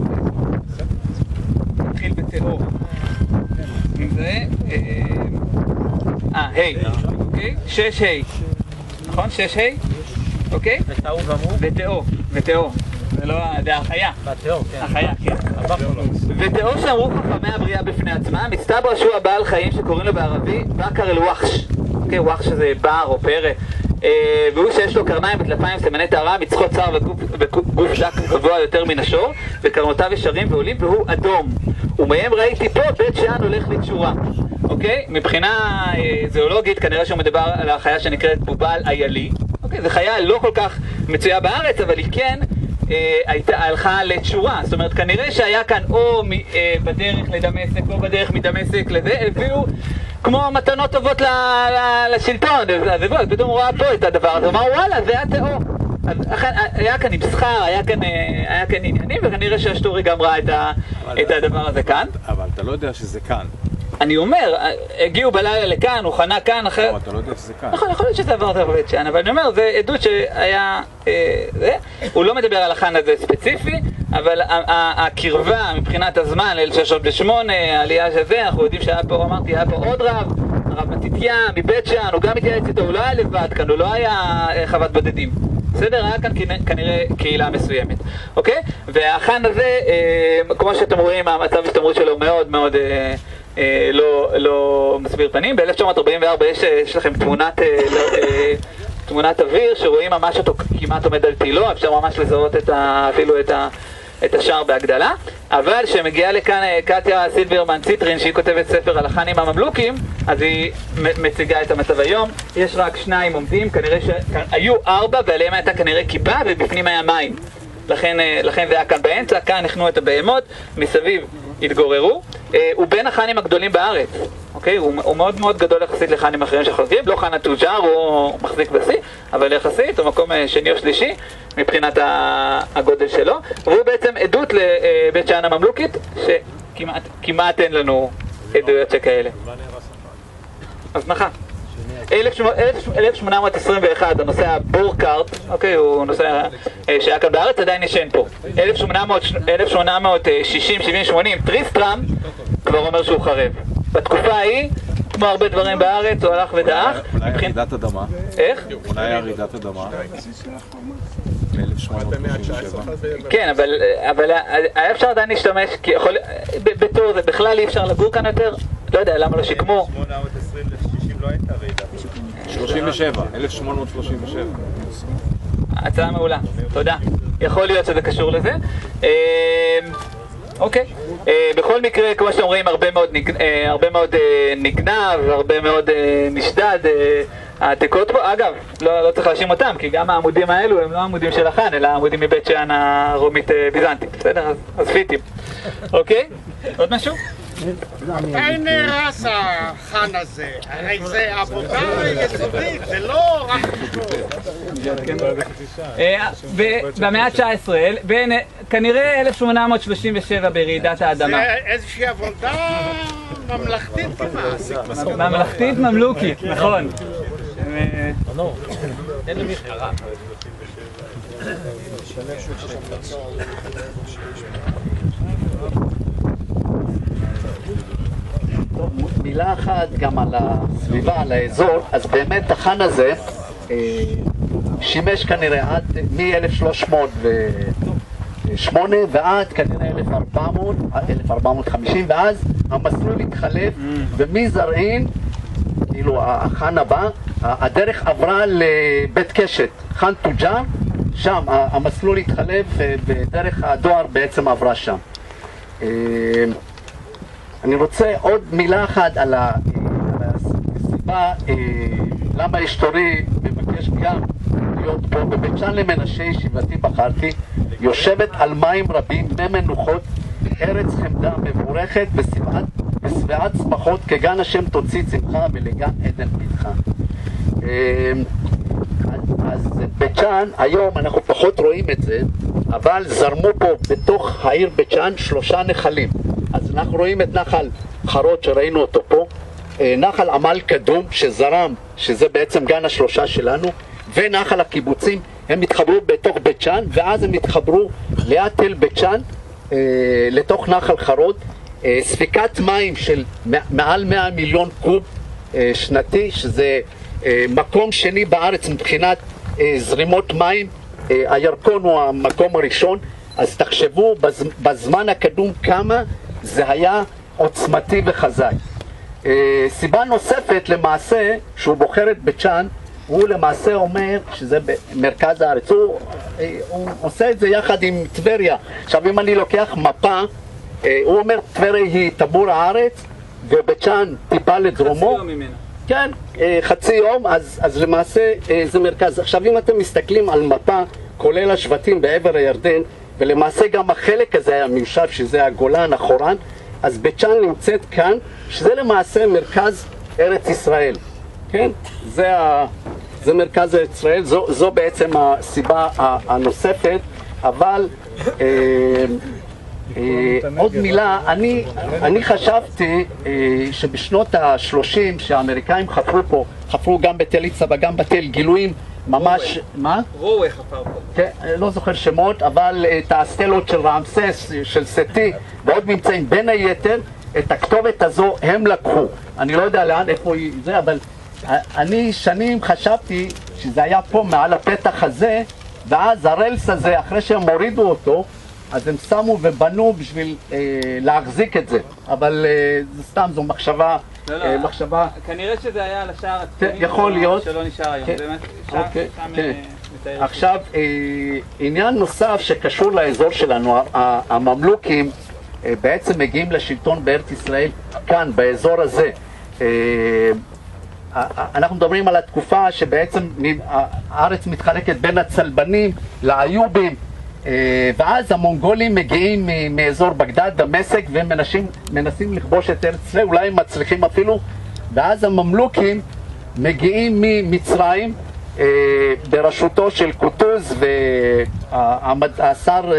נתחיל בתיאור זה אה, היי, אוקיי? שש היי, נכון? שש היי? אוקיי? ותיאור, ותיאור זה לא, זה החיה בתיאור, כן החיה, כן ותיאור שאמרו חכמי הבריאה בפני עצמם, מסתבר שהוא הבעל חיים שקוראים לו בערבי בקר אל וחש, אוקיי? וחש שזה בר או פרא, והוא שיש לו קרניים וטלפיים סימני טהרה, מצחו צר וגוף דק גבוה יותר מן השור, וקרנותיו ישרים ועולים, והוא אדום. ומהם ראיתי פה בית שאן הולך לתשורה. אוקיי? מבחינה זואולוגית כנראה שהוא מדבר על החיה שנקראת בובל איילי. אוקיי? זו חיה לא כל כך מצויה בארץ, אבל היא כן הייתה הלכה לתשורה. זאת אומרת, כנראה שהיה כאן או בדרך לדמשק או בדרך מדמשק לזה, הביאו כמו מתנות טובות לשלטון. אז פתאום הוא ראה פה את הדבר הזה, הוא אמר וואלה, זה היה תיאור. היה כאן מסחר, היה כאן עניינים, וכנראה שהשטורי גם ראה את הדבר הזה כאן. אבל אתה לא יודע שזה כאן. אני אומר, הגיעו בלילה לכאן, הוא חנה כאן אחרת. אבל אתה לא יודע שזה כאן. נכון, יכול להיות שזה עבר יותר בבית שאן, אבל אני אומר, זה עדות שהיה זה. הוא לא מדבר על החאן הזה ספציפי, אבל הקרבה מבחינת הזמן, ליל שש מאות ושמונה, העלייה של זה, אנחנו יודעים שהיה פה, אמרתי, היה פה עוד רב, הרב מתתיה מבית שאן, הוא גם התייעץ איתו, הוא לא היה לבד כאן, הוא לא היה חוות בודדים. בסדר? היה כאן כנראה קהילה מסוימת, אוקיי? והחאן הזה, כמו שאתם רואים, המצב השתמרות שלו מאוד מאוד אה, לא, לא מסביר פנים. ב-אלף תשע מאות ארבעים וארבע יש, יש לכם תמונת, אה, אה, תמונת אוויר שרואים ממש אותו כמעט עומד על תילו, אפשר ממש לזהות את ה, אפילו את, ה, את השער בהגדלה. אבל כשמגיעה לכאן קטיה סילברמן ציטרין, שהיא כותבת ספר על החאנים הממלוכים, אז היא מציגה את המצב היום. יש רק שניים עומדים, כנראה שהיו ארבע ועליהם הייתה כנראה כיפה ובפנים היה מים. לכן, לכן זה היה כאן באמצע, כאן נכנו את הבהמות, מסביב התגוררו. הוא בין החאנים הגדולים בארץ, אוקיי? הוא, הוא מאוד מאוד גדול יחסית לחאנים אחרים שחוזרים, לא חאן א-תוג'אר, הוא מחזיק בשיא, אבל יחסית הוא מקום שני או שלישי מבחינת הגודל שלו, והוא בעצם עדות לבית שאן הממלוכית, שכמעט כמעט אין לנו עדויות שכאלה. אז נחה. אלף שמונה מאות עשרים ואחת, הנושא הבורקארט, אוקיי, הוא נושא שהיה כאן בארץ, עדיין ישן פה. אלף שמונה מאות שישים שבעים שמונים, טריסטרם כבר אומר שהוא חרב. בתקופה ההיא, כמו הרבה דברים בארץ, הוא הלך ודעך. אולי רעידת אדמה? איך? אולי היה רעידת אדמה? ב-אלף שמונה מאות שלושים ושבע. כן, אבל היה אפשר עדיין להשתמש, כי יכול, בתור זה בכלל אי אפשר לגור כאן יותר, לא יודע, למה לא שיקמו? שמונה מאות עשרים ל-שישים לא הייתה רעידת אדמה. שלושים ושבע, אלף שמונה מאות שלושים ושבע. הצעה מעולה, תודה. יכול להיות שזה קשור לזה. אוקיי. בכל מקרה, כמו שאתם רואים, הרבה מאוד נגנב, הרבה מאוד נשדד. העתיקות פה, אגב, לא צריך להאשים אותם, כי גם העמודים האלו הם לא העמודים של החאן, אלא העמודים מבית שאן הרומית ביזנטית. בסדר? אז פיטים. אוקיי? עוד משהו? מתי נהרס החאן הזה? הרי זה עבודה יסודית, זה לא רק במאה ה-תשע עשרה, כנראה אלף שמונה מאות שלושים ושבע ברעידת האדמה. זה איזושהי עבודה ממלכתית כמעט. ממלכתית ממלוכית, נכון. אין למי חרה. מילה אחת גם על הסביבה, על האזור. אז באמת החאן הזה אה, שימש כנראה עד מ-אלף שלוש מאות ושמונה ועד כנראה אלף ארבע מאות וחמישים, ואז המסלול התחלף ומזרעין, כאילו החאן הבא, הדרך עברה לבית קשת, חאן תוג'אר, שם המסלול התחלף ודרך הדואר בעצם עברה שם. אה, אני רוצה עוד מילה אחת על הסיבה למה אשתורי מבקש גם להיות פה. בבית שאן למנשה ישיבתי בחרתי, יושבת על מים רבים, מי מנוחות, ארץ חמדה מבורכת ושבעת צמחות, כגן השם תוציא צמחה ולגן עדן פתחה. אז בית שאן, היום אנחנו פחות רואים את זה, אבל זרמו פה בתוך העיר בית שאן שלושה נחלים. אז אנחנו רואים את נחל חרות שראינו אותו פה, נחל עמל קדום שזרם, שזה בעצם גן השלושה שלנו, ונחל הקיבוצים, הם התחברו בתוך בית שאן, ואז הם התחברו ליד תל בית שאן, לתוך נחל חרות, ספיקת מים של מעל מאה מיליון קוב שנתי, שזה מקום שני בארץ מבחינת זרימות מים, הירקון הוא המקום הראשון. אז תחשבו בזמן הקדום כמה זה היה עוצמתי וחזק. סיבה נוספת למעשה שהוא בוחר את בית שאן, הוא למעשה אומר שזה במרכז הארץ, הוא, הוא עושה את זה יחד עם טבריה. עכשיו אם אני לוקח מפה, הוא אומר טבריה היא טבור הארץ ובית שאן טיפה לדרומו, כן, חצי יום, אז, אז למעשה זה מרכז. עכשיו אם אתם מסתכלים על מפה כולל השבטים בעבר הירדן, ולמעשה גם החלק הזה היה מיושב, שזה הגולן, החורן, אז בית שאן נמצאת כאן, שזה למעשה מרכז ארץ ישראל, כן? זה, ה... זה מרכז ארץ ישראל, זו, זו בעצם הסיבה הנוספת, אבל אה, אה, עוד מילה, אני, אני חשבתי אה, שבשנות ה-שלושים שהאמריקאים חפרו פה, חפרו גם בתל יצא וגם בתל גילויים, ממש, מה? רואה חפר פה. כן, לא זוכר שמות, אבל את האסטלות של רעמסס, של סטי, ועוד ממצאים, בין היתר, את הכתובת הזו הם לקחו. אני לא יודע לאן, איפה היא זה, אבל אני שנים חשבתי שזה היה פה מעל הפתח הזה, ואז הרלס הזה, אחרי שהם הורידו אותו, אז הם שמו ובנו בשביל אה, להחזיק את זה, אבל אה, זה סתם, זו מחשבה, לא, לא, אה, מחשבה... כנראה שזה היה על השער כן, הצפוני, יכול להיות. שלא נשאר היום. כן. זה באמת, שם, אוקיי, שם כן. אה, מתאר. עכשיו, אה, עניין נוסף שקשור לאזור שלנו, ה- הממלוכים אה, בעצם מגיעים לשלטון בארץ ישראל כאן, באזור הזה. אה, אנחנו מדברים על התקופה שבעצם הארץ מתחלקת בין הצלבנים לאיובים, ואז המונגולים מגיעים מאזור בגדד, דמשק, והם מנסים, מנסים לכבוש את ארץ ישראל, אולי הם מצליחים אפילו, ואז הממלוכים מגיעים ממצרים בראשותו של קוטוז, והשר,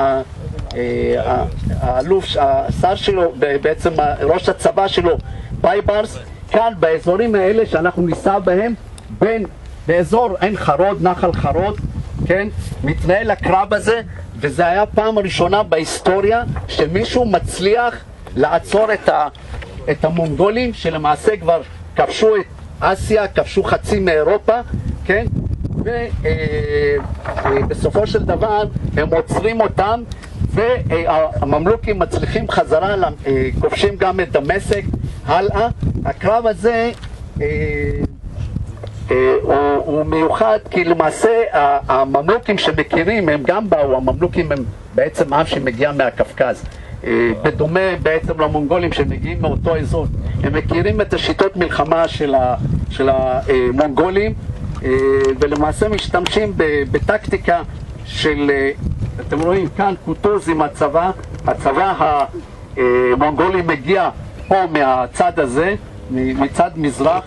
האלוף, השר שלו, בעצם ראש הצבא שלו, בייברס, כאן באזורים האלה שאנחנו ניסע בהם, בין, באזור עין חרוד, נחל חרוד, כן, מתנהל הקרב הזה, וזה היה פעם ראשונה בהיסטוריה שמישהו מצליח לעצור את, ה, את המונגולים, שלמעשה כבר כבשו את אסיה, כבשו חצי מאירופה, כן, ובסופו של דבר הם עוצרים אותם, והממלוכים מצליחים חזרה, כובשים גם את דמשק, הלאה. הקרב הזה אה, אה, הוא, הוא מיוחד כי למעשה הממלוכים שמכירים הם גם באו, הממלוכים הם בעצם עם שמגיע מהקפקז, אה, בדומה בעצם למונגולים שמגיעים מאותו אזור. הם מכירים את השיטות מלחמה של, ה, של המונגולים, אה, ולמעשה משתמשים בטקטיקה של, אה, אתם רואים כאן קוטוז עם הצבא, הצבא המונגולי מגיע פה מהצד הזה, מצד מזרח,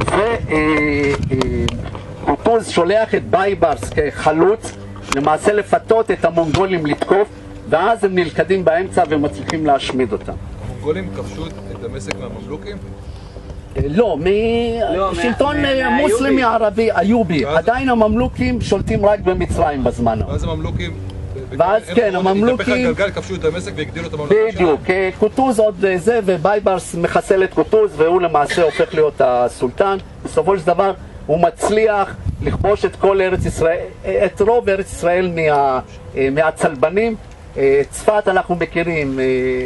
וקוטוז שולח את בייברס כחלוץ למעשה לפתות את המונגולים לתקוף, ואז הם נלכדים באמצע ומצליחים להשמיד אותם. המונגולים כבשו את דמשק מהממלוכים? לא, משלטון מוסלמי ערבי, איובי. עדיין הממלוכים שולטים רק במצרים בזמן. ואז הממלוכים... ואז כן, הממלוכים... התהפך הגלגל, כבשו את דמשק והגדילו את הממלכה שלהם. בדיוק, קוטוז עוד זה, ובייברס מחסל את קוטוז, והוא למעשה הופך להיות הסולטן. בסופו של דבר הוא מצליח לכבוש את כל ארץ ישראל, את רוב ארץ ישראל מה, מהצלבנים. צפת אנחנו מכירים,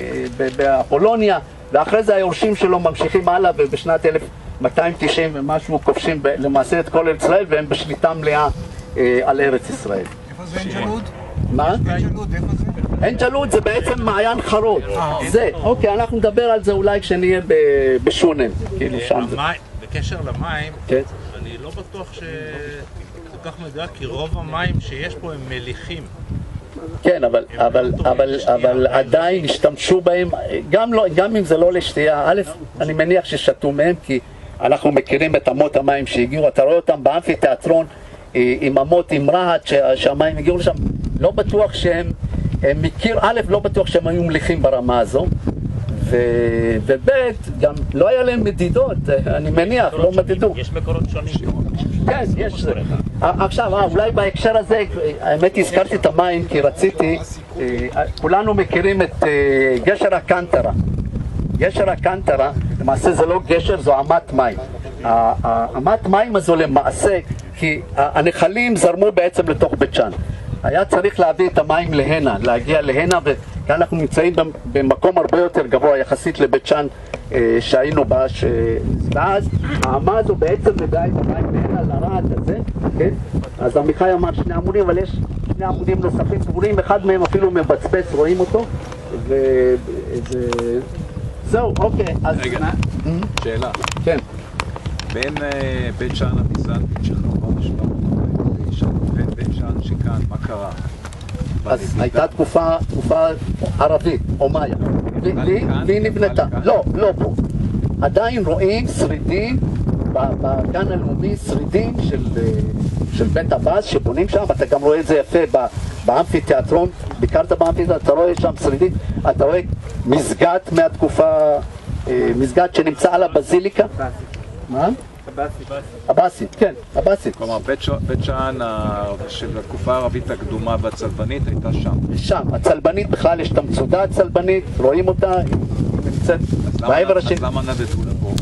באפולוניה, ואחרי זה היורשים שלו ממשיכים הלאה, ובשנת אלף מאתיים תשעים ומשהו כובשים למעשה את כל ארץ ישראל, והם בשליטה מלאה על ארץ ישראל. איפה זה עין ג'לוד? מה? עין ג'לוד, איפה זה? עין ג'לוד זה בעצם מעיין חרוד. זה, אוקיי, אנחנו נדבר על זה אולי כשנהיה בשונן, כאילו שם זה. בקשר למים, כן. אני לא בטוח שזה כל כך מדויק, כי רוב המים שיש פה הם מליחים. כן, אבל, אבל, אבל, אבל עדיין השתמשו בהם, גם, לא, גם אם זה לא לשתייה. א', אני מניח ששתו מהם, כי אנחנו מכירים את אמות המים שהגיעו, אתה רואה אותם באמפיתיאטרון עם אמות, עם רהט, שהמים הגיעו לשם. לא בטוח שהם, הם מכיר, א', לא בטוח שהם היו מליחים ברמה הזו, ו, וב', גם לא היה להם מדידות, אני מניח, לא מדידו. יש מקורות שונים. כן, יש. עכשיו, אולי בהקשר הזה, האמת הזכרתי את המים כי רציתי, כולנו מכירים את גשר הקנטרה. גשר הקנטרה, למעשה זה לא גשר, זו אמת מים. האמת מים הזו למעשה, כי הנחלים זרמו בעצם לתוך בית שאן. היה צריך להביא את המים להנה, להגיע להנה, וכאן אנחנו נמצאים במקום הרבה יותר גבוה יחסית לבית שאן שהיינו בה, ש... ואז האמה הזו בעצם מביאה את המים להנה לרעד הזה, כן? אז עמיחי אמר שני עמודים, אבל יש שני עמודים נוספים סגורים, אחד מהם אפילו מבצבץ, רואים אותו, וזה... זהו, אוקיי, אז... רגע, שאלה. כן. בין בית שאן הביזנטית שחרבה בשבע מאות ותשע ובין בית שאן שכאן, מה קרה? אז הייתה תקופה, תקופה ערבית, או מאיה, והיא נבנתה. לא, לא פה. עדיין רואים שרידים, בגן הלאומי, שרידים של בית הבאז שבונים שם, אתה גם רואה את זה יפה באמפיתיאטרון, ביקרת באמפיתיאטרון, אתה רואה שם שרידים, אתה רואה מסגד מהתקופה, מסגד שנמצא על הבזיליקה. מה? הבאסית, כן, הבאסית. כלומר, בית שאן של התקופה הערבית הקדומה והצלבנית הייתה שם. שם, הצלבנית בכלל יש את המצודה הצלבנית, רואים אותה, היא נמצאת בעבר השני. אז למה נדדו לפה?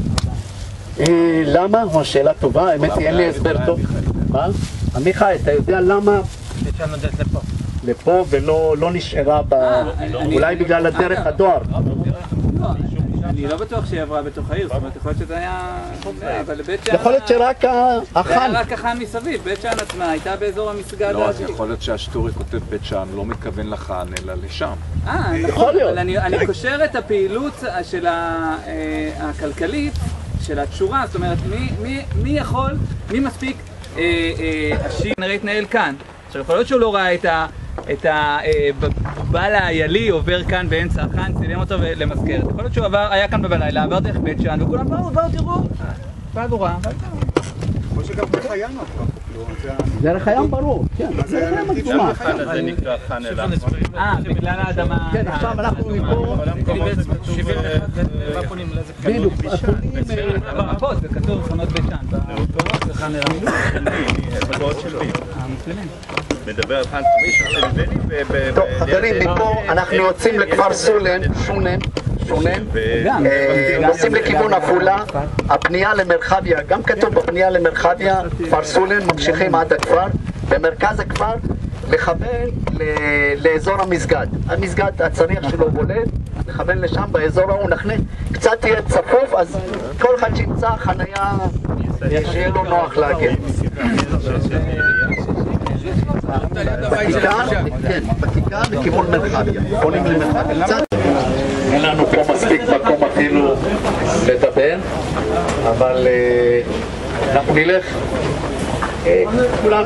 למה? זו שאלה טובה, האמת היא אין לי הסבר טוב. מה? עמיחי, אתה יודע למה... בית שאן נדד לפה. לפה ולא לא נשארה ב... אולי בגלל הדרך הדואר. אני לא בטוח שהיא עברה בתוך העיר, זאת אומרת, יכול להיות שזה היה... אבל לבית שאן... יכול להיות שרק החאן. רק החאן מסביב, בית שאן עצמה הייתה באזור המסגד. לא, אז יכול להיות שהשטורי כותב בית שאן, לא מתכוון לחאן, אלא לשם. אה, נכון, אבל אני קושר את הפעילות של הכלכלית, של התשורה, זאת אומרת, מי יכול, מי מספיק השיר נראה התנהל כאן. עכשיו, יכול להיות שהוא לא ראה את ה... את הבעל האיילי עובר כאן באמצע החאן, צילם אותו למזכרת. יכול להיות שהוא היה כאן בלילה, עבר דרך בית שאן, וכולם באו, באו, תראו, פעד הוא ראה. יכול שגם דרך הים עכשיו. דרך הים ברור, כן. זה גם החאן הזה נקרא חאן אלה. אה, בגלל האדמה... כן, עכשיו אנחנו מפה... שבעים ואחת, מה פונים לזה? בדיוק, במפות, זה כתוב חנות בית שאן. זה חאן אלה. בגאות של בי. המוסלמים. מדבר על חאן חמיש של בני. טוב, חברים, מפה אנחנו יוצאים לכפר סולן, שונן, שונן, נוסעים לכיוון עפולה, הפנייה למרחביה, גם כתוב בפנייה למרחביה, כפר סולן, ממשיכים עד הכפר, במרכז הכפר, לכוון לאזור המסגד. המסגד, הצריח שלו בולט, לכוון לשם, באזור ההוא נחנה, קצת יהיה צפוף, אז כל אחד שימצא חנייה, שיהיה לו נוח להגיע. כן, בכיכר לכיוון מרחביה, פונים למרחביה. אין לנו פה מספיק מקום אפילו לדבר, אבל אנחנו נלך, כולם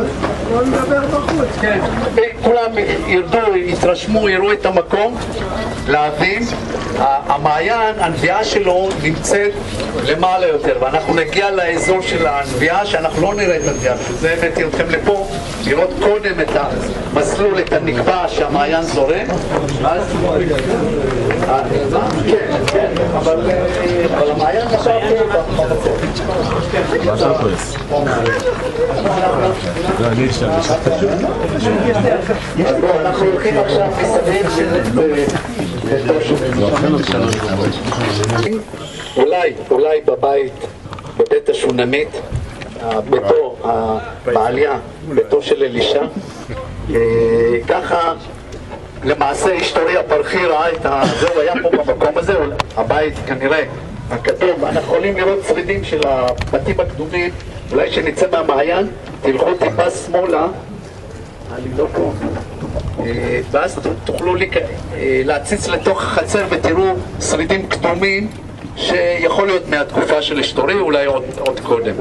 כולם ירדו, יתרשמו, יראו את המקום, להבין. המעיין, הנביאה שלו נמצאת למעלה יותר, ואנחנו נגיע לאזור של הנביאה שאנחנו לא נראה את הנביאה, שזה הבאתי אתכם לפה לראות קודם את המסלול, את הנקבע שהמעיין זורם, ואז... כן, כן, אבל המעיין נשאר פה אנחנו הולכים עכשיו מסביב של... אולי, אולי בבית, בבית השונמית, ביתו, בעליה, ביתו של אלישע, ככה למעשה אשתורי הפרחי ראה את זה, הוא היה פה במקום הזה, הבית כנראה הכתוב, אנחנו יכולים לראות שרידים של הבתים הקדומים, אולי שנצא מהמעיין, תלכו טיפה שמאלה, אני לא פה. ואז תוכלו להציץ לתוך החצר ותראו שרידים קדומים שיכול להיות מהתקופה של אשתורי, אולי עוד, עוד קודם.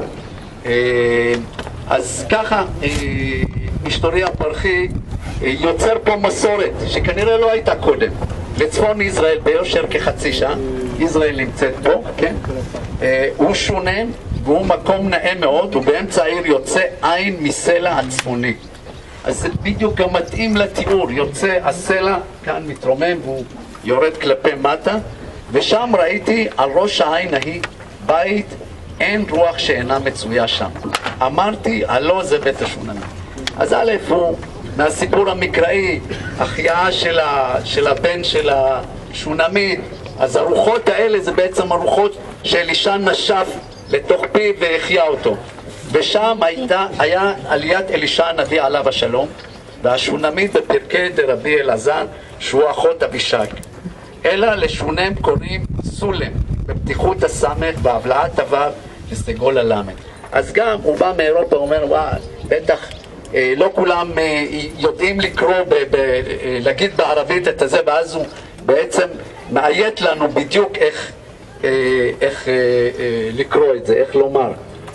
אז ככה אשתורי הפרחי יוצר פה מסורת שכנראה לא הייתה קודם. לצפון ישראל ביושר כחצי שעה, ישראל נמצאת פה, כן? הוא שונה והוא מקום נאה מאוד, ובאמצע העיר יוצא עין מסלע הצפוני. אז זה בדיוק גם מתאים לתיאור, יוצא הסלע, כאן מתרומם והוא יורד כלפי מטה, ושם ראיתי על ראש העין ההיא בית, אין רוח שאינה מצויה שם. אמרתי, הלא זה בית השונמית. אז א' הוא מהסיפור המקראי, החייאה של, ה, של הבן של השונמית, אז הרוחות האלה זה בעצם הרוחות שאלישע נשף לתוך פיו והחיה אותו. ושם הייתה, היה עליית אלישע הנביא עליו השלום, והשונמית בפרקי דרבי אלעזר, שהוא אחות אבישג. אלא לשונם קוראים סולם, בפתיחות הסמך, בהבלעת הוו, וסגול הלמד. אז גם הוא בא מאירופה, הוא אומר, וואו, בטח אה, לא כולם אה, יודעים לקרוא, ב, ב, אה, להגיד בערבית את הזה, ואז הוא בעצם מאיית לנו בדיוק איך, אה, איך אה, אה, לקרוא את זה, איך לומר.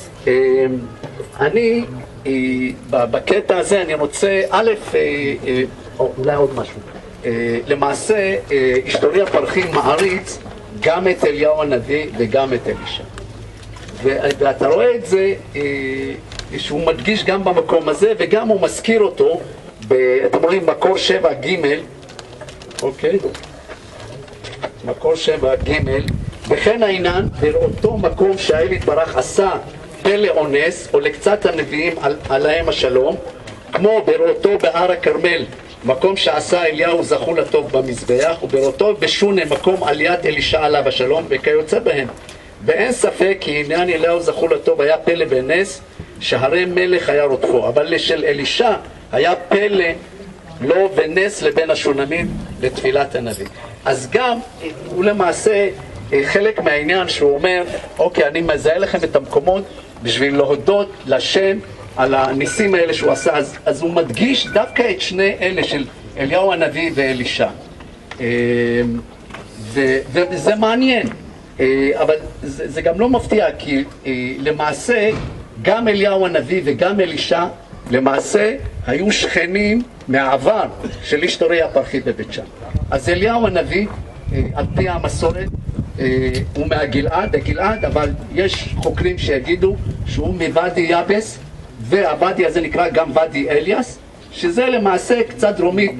אני, בקטע הזה אני רוצה, א', או אולי עוד משהו, למעשה אשתורי הפרחי מעריץ גם את אליהו הנביא וגם את אלישע. ואתה רואה את זה שהוא מדגיש גם במקום הזה וגם הוא מזכיר אותו, אתם רואים מקור שבע ג', אוקיי? מקור שבע ג', וכן העינן בראותו מקום שהאל יתברך עשה פלא אונס, או לקצת הנביאים על, עליהם השלום, כמו בראותו בהר הכרמל, מקום שעשה אליהו זכו לטוב במזבח, ובראותו בשונה מקום עליית אלישע עליו השלום, וכיוצא בהם. ואין ספק כי עניין אליהו זכו לטוב היה פלא ונס, שהרי מלך היה רודפו, אבל לשל אלישע היה פלא לו ונס לבין השונמים לתפילת הנביא. אז גם הוא למעשה חלק מהעניין שהוא אומר, אוקיי, אני מזהה לכם את המקומות בשביל להודות לשם על הניסים האלה שהוא עשה. אז, אז הוא מדגיש דווקא את שני אלה של אליהו הנביא ואלישע. ו, וזה מעניין, אבל זה, זה גם לא מפתיע, כי למעשה גם אליהו הנביא וגם אלישע למעשה היו שכנים מהעבר של אישתוריה הפרחית בבית שאן. אז אליהו הנביא, על פי המסורת, הוא מהגלעד, הגלעד, אבל יש חוקרים שיגידו שהוא מוואדי יבס, והוואדי הזה נקרא גם ואדי אליאס, שזה למעשה קצת דרומית,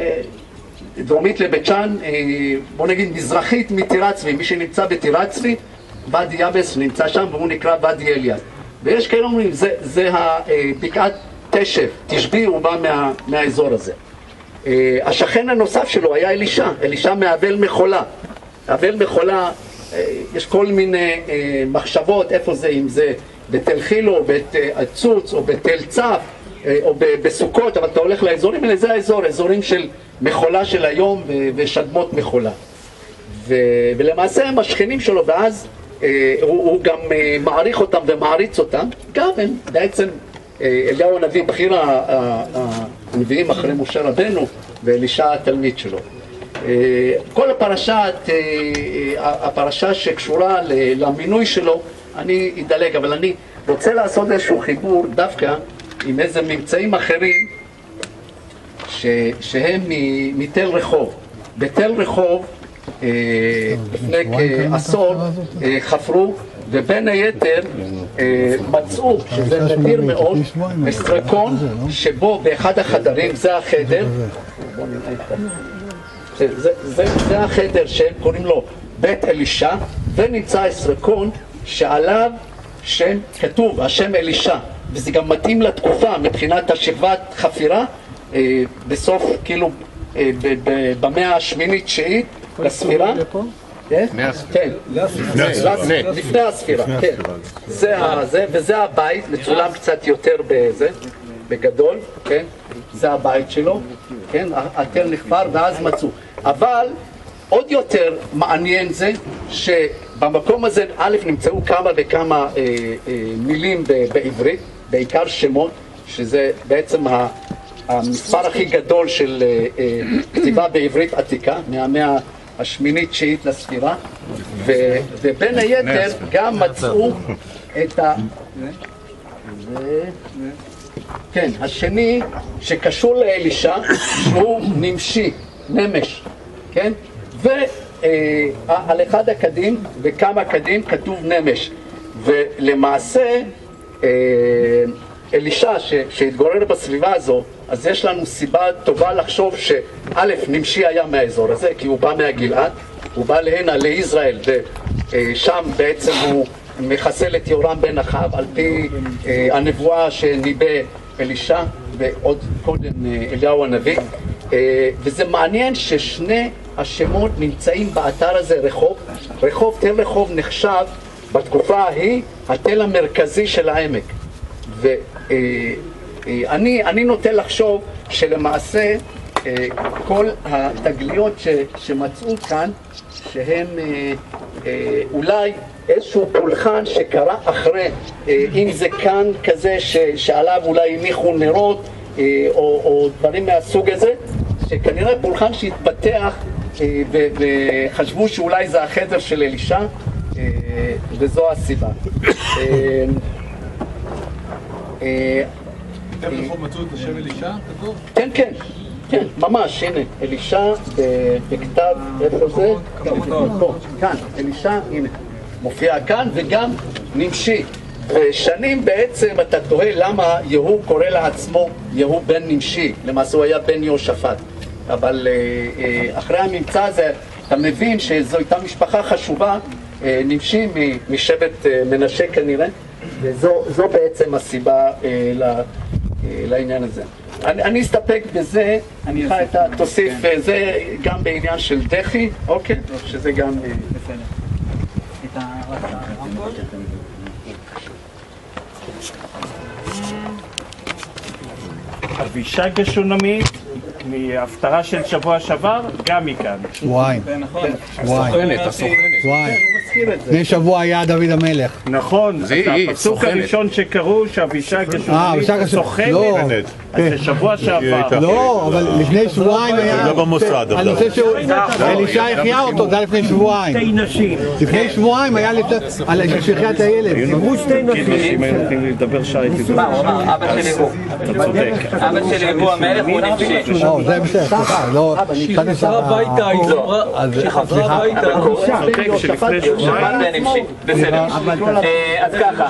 דרומית לבית שאן, בוא נגיד מזרחית מטירת צבי. מי שנמצא בטירת צבי, ואדי יבס נמצא שם והוא נקרא ואדי אליאס. ויש כאלה אומרים, זה, זה בקעת תשב, תשבי, הוא בא מה, מהאזור הזה. השכן הנוסף שלו היה אלישע, אלישע מאבל מחולה. אבל מחולה, יש כל מיני מחשבות איפה זה, אם זה בתל חילו, או בתל עצוץ, או בתל צף, או בסוכות, אבל אתה הולך לאזורים האלה, זה האזור, אזורים של מחולה של היום ושדמות מחולה. ולמעשה הם השכנים שלו, ואז הוא, הוא גם מעריך אותם ומעריץ אותם. גם הם בעצם, אליהו הנביא, בחיר הנביאים אחרי משה רבנו, ואלישע התלמיד שלו. כל הפרשה, הפרשה שקשורה למינוי שלו, אני אדלג, אבל אני רוצה לעשות איזשהו חיבור דווקא עם איזה ממצאים אחרים ש, שהם מתל רחוב. בתל רחוב לפני כעשור חפרו, ובין היתר מצאו, שזה נדיר מאוד, אסטרקון שבו באחד החדרים, זה החדר, בוא נראה את זה. זה, זה, זה החדר שהם קוראים לו בית אלישע, ונמצא אסטרקון שעליו שם כתוב, השם אלישע, וזה גם מתאים לתקופה מבחינת השכבת חפירה, אה, בסוף כאילו אה, ב, ב, במאה השמינית תשיעית לספירה. כן, לפני הספירה, כן. זה, וזה הבית, מצולם קצת יותר בזה, בגדול, כן, זה הבית שלו, כן, התל נחפר ואז מצאו. אבל עוד יותר מעניין זה שבמקום הזה א' נמצאו כמה וכמה אה, אה, מילים בעברית, בעיקר שמות, שזה בעצם המספר הכי גדול של אה, אה, כתיבה בעברית עתיקה, מהמאה השמינית תשיעית לספירה, ו, ובין היתר גם מצאו את ה... ו... כן, השני שקשור לאלישע, שהוא נמשי, נמש, כן? ועל אחד הקדים וכמה קדים כתוב נמש. ולמעשה, אלישע שהתגורר בסביבה הזו, אז יש לנו סיבה טובה לחשוב שא' נמשי היה מהאזור הזה, כי הוא בא מהגלעד, הוא בא להנה, לישראל, ושם בעצם הוא מחסל את יורם בן אחאב, על פי הנבואה שניבא אלישע, ועוד קודם אליהו הנביא. וזה מעניין ששני השמות נמצאים באתר הזה, רחוב. רחוב, תל רחוב נחשב בתקופה ההיא התל המרכזי של העמק. ואני אני נוטה לחשוב שלמעשה כל התגליות ש, שמצאו כאן, שהם אולי איזשהו פולחן שקרה אחרי, אם זה כאן כזה ש, שעליו אולי הניחו נרות או, או דברים מהסוג הזה, שכנראה פולחן שהתפתח ו, וחשבו שאולי זה החדר של אלישע, וזו הסיבה. אתם לכו מצאו את השם אלישע? כן, כן, כן, ממש, הנה, אלישע בכתב, איפה זה? כאן, אלישע, הנה, מופיע כאן, וגם נמשי. ושנים בעצם אתה תוהה למה יהוא קורא לעצמו יהוא בן נמשי, למעשה הוא היה בן יהושפט. אבל אחרי הממצא הזה אתה מבין שזו הייתה משפחה חשובה, נמשי משבט מנשה כנראה, וזו בעצם הסיבה לעניין הזה. אני, אני אסתפק בזה, אני חי את התוסיף, זה גם בעניין של דחי, אוקיי? שזה גם... אבישג השונמית מההפטרה של שבוע שעבר, גם מכאן. שבועיים. זה נכון. שבועיים. שבועיים. לפני שבוע היה דוד המלך. נכון, זה הפסוק הראשון שקראו שאבישג השונמית סוכנת, אז זה שבוע שעבר. לא, אבל לפני שבועיים היה... לא במוסד. הנושא שאלישע החיה אותו, זה היה לפני שבועיים. שתי נשים. לפני שבועיים היה על שהחיה את הילד. דיברו שתי נשים. אם נותנים לי לדבר שעה הייתי מה, הוא אמר, אבא שלי הוא. אתה צודק. אבא שלי הוא המלך, הוא נפשי. לא, זה בסדר, סליחה, לא... שחזרה הביתה, שחזרה הביתה. צודק שלפני שבועיים. זה נפשי, בסדר. אז ככה.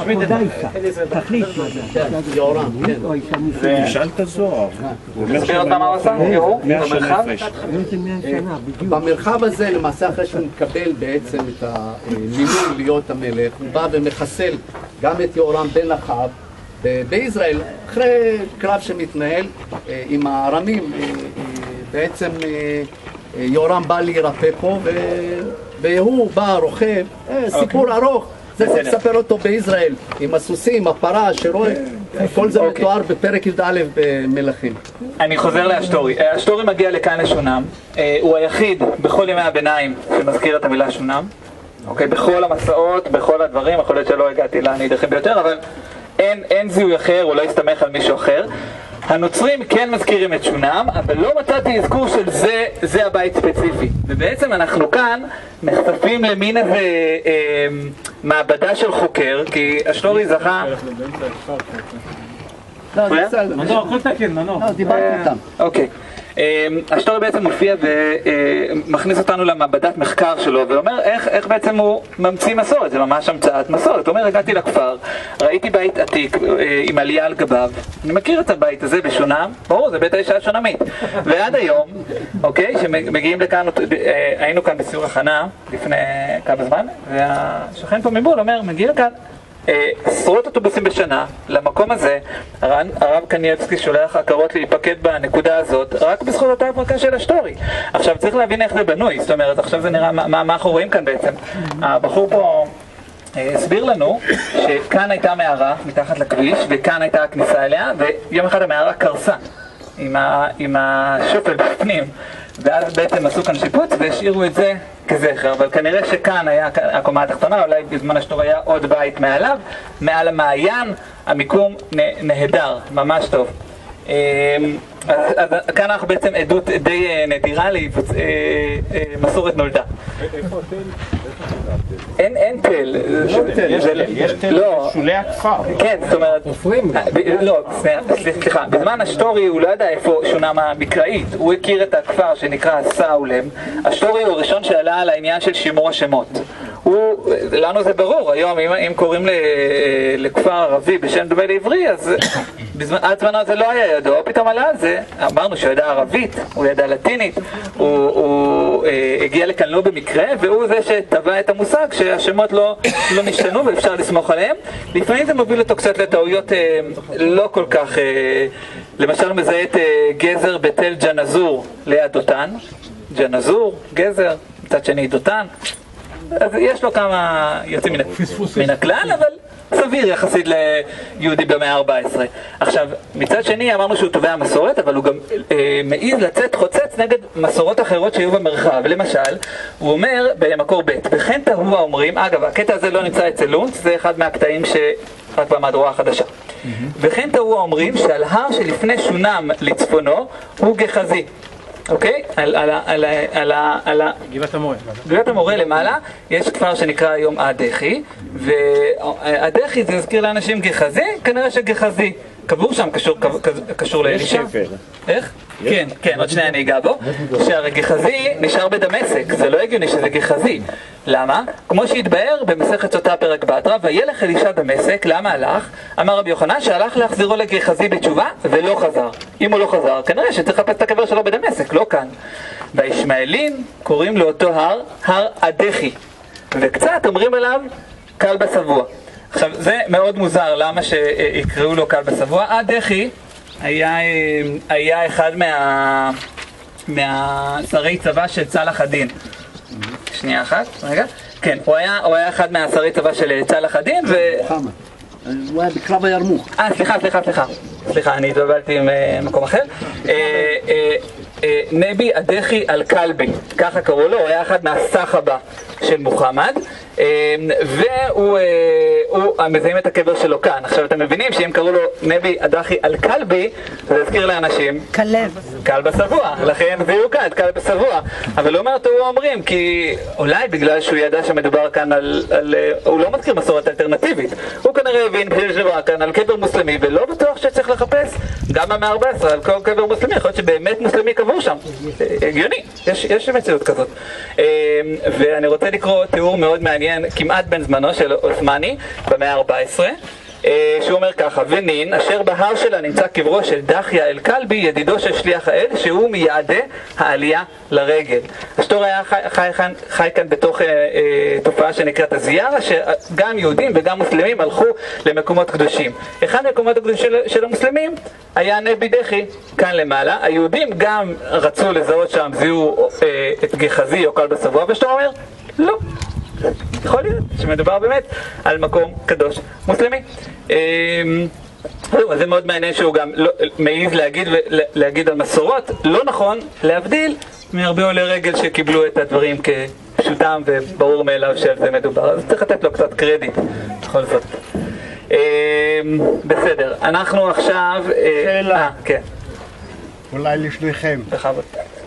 תשאל את הזוהר. תסביר אותה מה הוא עשה? תראו, במרחב. במרחב הזה, למעשה אחרי שהוא מקבל בעצם את המינוי להיות המלך, הוא בא ומחסל גם את יהורם בן אחאב ביזרעאל, אחרי קרב שמתנהל עם הארמים. בעצם יהורם בא להירפא פה, והוא בא רוכב, סיפור ארוך, זה צריך לספר אותו ביזרעאל, עם הסוסים, הפרה, שרואה, כל זה מתואר בפרק י"א במלכים. אני חוזר לאשטורי. אשטורי מגיע לכאן לשונם, הוא היחיד בכל ימי הביניים שמזכיר את המילה שונם, אוקיי, בכל המסעות, בכל הדברים, יכול להיות שלא הגעתי לנידחים ביותר, אבל אין, אין זיהוי אחר, הוא לא יסתמך על מישהו אחר. הנוצרים כן מזכירים את שונם, אבל לא מצאתי אזכור של זה, זה הבית ספציפי. ובעצם אנחנו כאן נחשפים למין איזה אה, מעבדה של חוקר, כי אשטורי זכה... לא, זה בסדר. מנור, הכל תקן, מנור. לא, דיברתי איתם. אוקיי. אשטורי בעצם מופיע ומכניס אותנו למעבדת מחקר שלו ואומר איך, איך בעצם הוא ממציא מסורת, זה ממש המצאת מסורת. הוא אומר, הגעתי לכפר, ראיתי בית עתיק עם עלייה על גביו, אני מכיר את הבית הזה בשונם, ברור, זה בית האישה השונמית. ועד היום, אוקיי, שמגיעים לכאן, היינו כאן בסיור הכנה לפני כמה זמן, והשכן פה מבול אומר, מגיעים לכאן עשרות אוטובוסים בשנה למקום הזה. הרב קניאבסקי שולח הכרות להיפקד בנקודה הזאת רק בזכות אותה הברקה של אשטורי. עכשיו צריך להבין איך זה בנוי, זאת אומרת עכשיו זה נראה מה, מה אנחנו רואים כאן בעצם. הבחור פה הסביר לנו שכאן הייתה מערה מתחת לכביש וכאן הייתה הכניסה אליה, ויום אחד המערה קרסה עם, ה, עם השופל בפנים, ואז בעצם עשו כאן שיפוץ והשאירו את זה כזכר, אבל כנראה שכאן היה הקומה התחתונה, אולי בזמן אשטורי היה עוד בית מעליו, מעל המעיין, המיקום נהדר, ממש טוב. אז, אז כאן אנחנו בעצם עדות די נדירה למסורת נולדה. איפה התל? אין, אין תל. יש תל בשולי הכפר. כן, זאת אומרת... לא, סליחה, בזמן אשטורי הוא לא ידע איפה שונם המקראית. הוא הכיר את הכפר שנקרא סאולם. אשטורי הוא הראשון שעלה על העניין של שימור השמות. הוא, לנו זה ברור, היום אם, אם קוראים לכפר ערבי בשם דומה לעברי, אז בזמן, עד זמן הזה לא היה ידו, פתאום עלה על זה, אמרנו שהוא ידע ערבית, הוא ידע לטינית, הוא, הוא אה, הגיע לכאן לא במקרה, והוא זה שטבע את המושג שהשמות לא, לא נשתנו ואפשר לסמוך עליהם. לפעמים זה מוביל אותו קצת לטעויות אה, לא כל כך, אה, למשל הוא מזהה את אה, גזר בתל ג'נזור ליד דותן, ג'נזור, גזר, מצד שני דותן, אז יש לו כמה יוצאים מן, מן הכלל, אבל סביר יחסית ליהודי במאה ה-ארבע עשרה. עכשיו, מצד שני אמרנו שהוא תובע מסורת, אבל הוא גם אה, מעיז לצאת חוצץ נגד מסורות אחרות שהיו במרחב. למשל, הוא אומר במקור ב' וכן תהו האומרים, אגב, הקטע הזה לא נמצא אצל לונץ, זה אחד מהקטעים שרק במהדורה החדשה. וכן תהו האומרים שעל הר שלפני שונם לצפונו הוא גחזי. אוקיי? על, על, על, על, על, על גבעת המורה. גבעת המורה למעלה יש כפר שנקרא היום אדכי, ואדכי זה מזכיר לאנשים גחזי, כנראה שגחזי קבור שם קשור, קשור לאלישע. יש שפר. איך? כן, כן, עוד שנייה אני אגע בו. שהרי גחזי נשאר בדמשק, זה לא הגיוני שזה גחזי. למה? כמו שהתבאר במסכת סוטה פרק בתרא, וילך אלישע דמשק, למה הלך? אמר רבי יוחנן שהלך להחזירו לגחזי בתשובה ולא חזר. אם הוא לא חזר, כנראה שצריך לחפש את הקבר שלו בדמשק, לא כאן. והישמעאלים קוראים לאותו הר, הר אדכי, וקצת אומרים עליו קל בסבוע. עכשיו זה מאוד מוזר, למה שיקראו לו קל בסבוע? אדכי היה, היה אחד מה, מהשרי צבא של צלח הדין. שנייה אחת, רגע. כן, הוא היה, הוא היה אחד מהשרי צבא של צלח הדין ו... הוא היה בקרב הירמוך. אה, סליחה, סליחה, סליחה. סליחה, אני התבלבלתי עם מקום אחר. נבי הדחי אל-כלבי, ככה קראו לו, הוא היה אחד מהסחבה של מוחמד, והוא מזהים את הקבר שלו כאן. עכשיו אתם מבינים שאם קראו לו נבי הדחי אל-כלבי, זה יזכיר לאנשים כלב. כלב השבוע, לכן זיהו כאן את כלב השבוע. אבל לא מעט הוא אומרים, כי אולי בגלל שהוא ידע שמדובר כאן על, על הוא לא מזכיר מסורת אלטרנטיבית, הוא כנראה הבין בשבוע כאן על קבר מוסלמי, ולא בטוח שצריך לחפש גם במאה ה-ארבע עשרה על כל קבר מוסלמי. יכול להיות שבאמת מוסלמי קבור שם, הגיוני, יש, יש מציאות כזאת. ואני רוצה לקרוא תיאור מאוד מעניין, כמעט בן זמנו של עות'מאני במאה ה-ארבע עשרה, שהוא אומר ככה: ונין, אשר בהר שלה נמצא קברו של דחיה אל-כלבי, ידידו של שליח האל, שהוא מיעדי העלייה לרגל. השטור היה חי, חי, חי, חי כאן בתוך אה, אה, תופעה שנקראת הזיארה, שגם יהודים וגם מוסלמים הלכו למקומות קדושים. אחד מהמקומות הקדושים של, של המוסלמים היה נבי דחי, כאן למעלה. היהודים גם רצו לזהות שם, זיהו אה, את גחזי או כלב השבוע, והשטור אומר, לא. יכול להיות שמדובר באמת על מקום קדוש מוסלמי. אז זה מאוד מעניין שהוא גם מעיז להגיד, להגיד על מסורות. לא נכון להבדיל מהרבה עולי רגל שקיבלו את הדברים כפשוטם וברור מאליו שעל זה מדובר. אז צריך לתת לו קצת קרדיט בכל זאת. בסדר, אנחנו עכשיו... שאלה. כן. אולי לשניכם. בכבוד.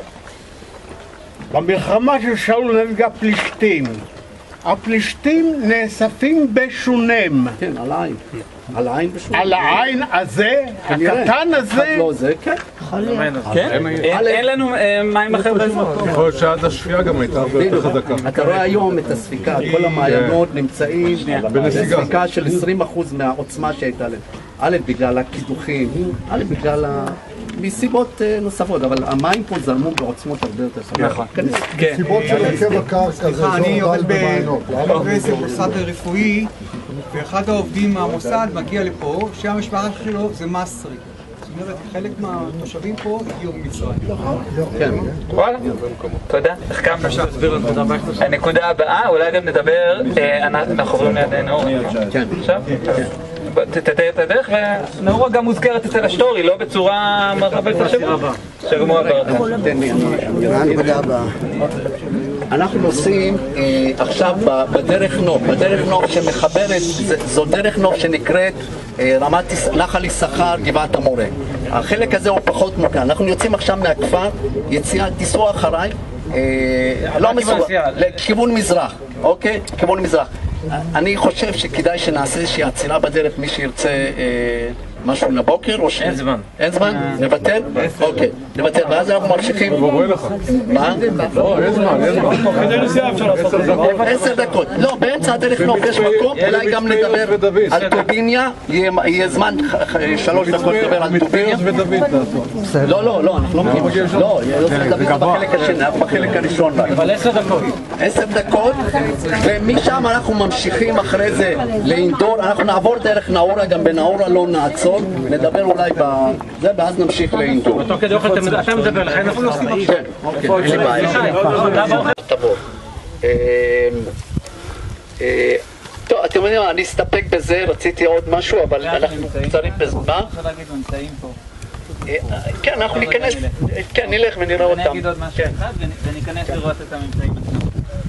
במלחמה של שאול נגד הפלישתים, הפלישתים נאספים בשונם. כן, על העין. על העין בשונם. על העין הזה, הקטן הזה. לא זה, כן. אין לנו מים אחר באזור. יכול להיות שעד השפיעה גם הייתה הרבה יותר חזקה. אתה רואה היום את הספיקה, כל המעיינות נמצאים בספיקה של עשרים אחוז מהעוצמה שהייתה להם. א', בגלל הקידוחים, א', בגלל ה... מסיבות נוספות, אבל המים פה זרמו בעוצמות הרבה יותר חזקות. נכון. סיבות של הרכב הקרקע, סליחה, אני עובד באיזה מוסד רפואי, ואחד העובדים מהמוסד מגיע לפה, שהמשפחה שלו זה מסרי. זאת אומרת, חלק מהתושבים פה הגיעו ממצרים. כן. וואלה, תודה, החכמת. הנקודה הבאה, אולי גם נדבר, אנחנו עוברים לידינו. כן. עכשיו? תתאר את הדרך, ונאורה גם מוזכרת אצל השטורי, לא בצורה מרחבת השבוע. שבוע הבא. אנחנו נוסעים עכשיו בדרך נוף, בדרך נוף שמחברת, זו דרך נוף שנקראת רמת נחל יששכר, גבעת המורה. החלק הזה הוא פחות מוכר. אנחנו יוצאים עכשיו מהכפר, יציאה, תיסעו אחריי, לא מסוע, לכיוון מזרח, אוקיי? כיוון מזרח. אני חושב שכדאי שנעשה איזושהי עצירה בדרך, מי שירצה משהו לבוקר או ש... אין זמן. אין זמן? נבטל? אוקיי, נבטל, ואז אנחנו ממשיכים. מה? לא, אין זמן, אין זמן. עשר דקות. לא, באמצע הדרך נוף יש מקום, אולי גם נדבר על טוביניה, יהיה זמן שלוש דקות לדבר על טוביניה. לא, לא, לא, אנחנו לא מגיעים. לא, דוד זה בחלק השני, בחלק הראשון. אבל עשר דקות. עשר דקות, ומשם אנחנו ממשיכים אחרי זה לאינדור, אנחנו נעבור דרך נאורה, גם בנאורה לא נעצור, נדבר אולי בזה, ואז נמשיך לאינדור. אותו כדי אוכל אתה מדבר, לכן אנחנו נוסעים עכשיו. כן, אוקיי, אין לי בעיה. תבוא. טוב, אתם יודעים מה, אני אסתפק בזה, רציתי עוד משהו, אבל אנחנו קצרים בזמן. מה? אפשר להגיד, נמצאים פה. כן, אנחנו ניכנס, כן, נלך ונראה אותם. אני אגיד עוד משהו אחד וניכנס לראות את הממצאים עצמם.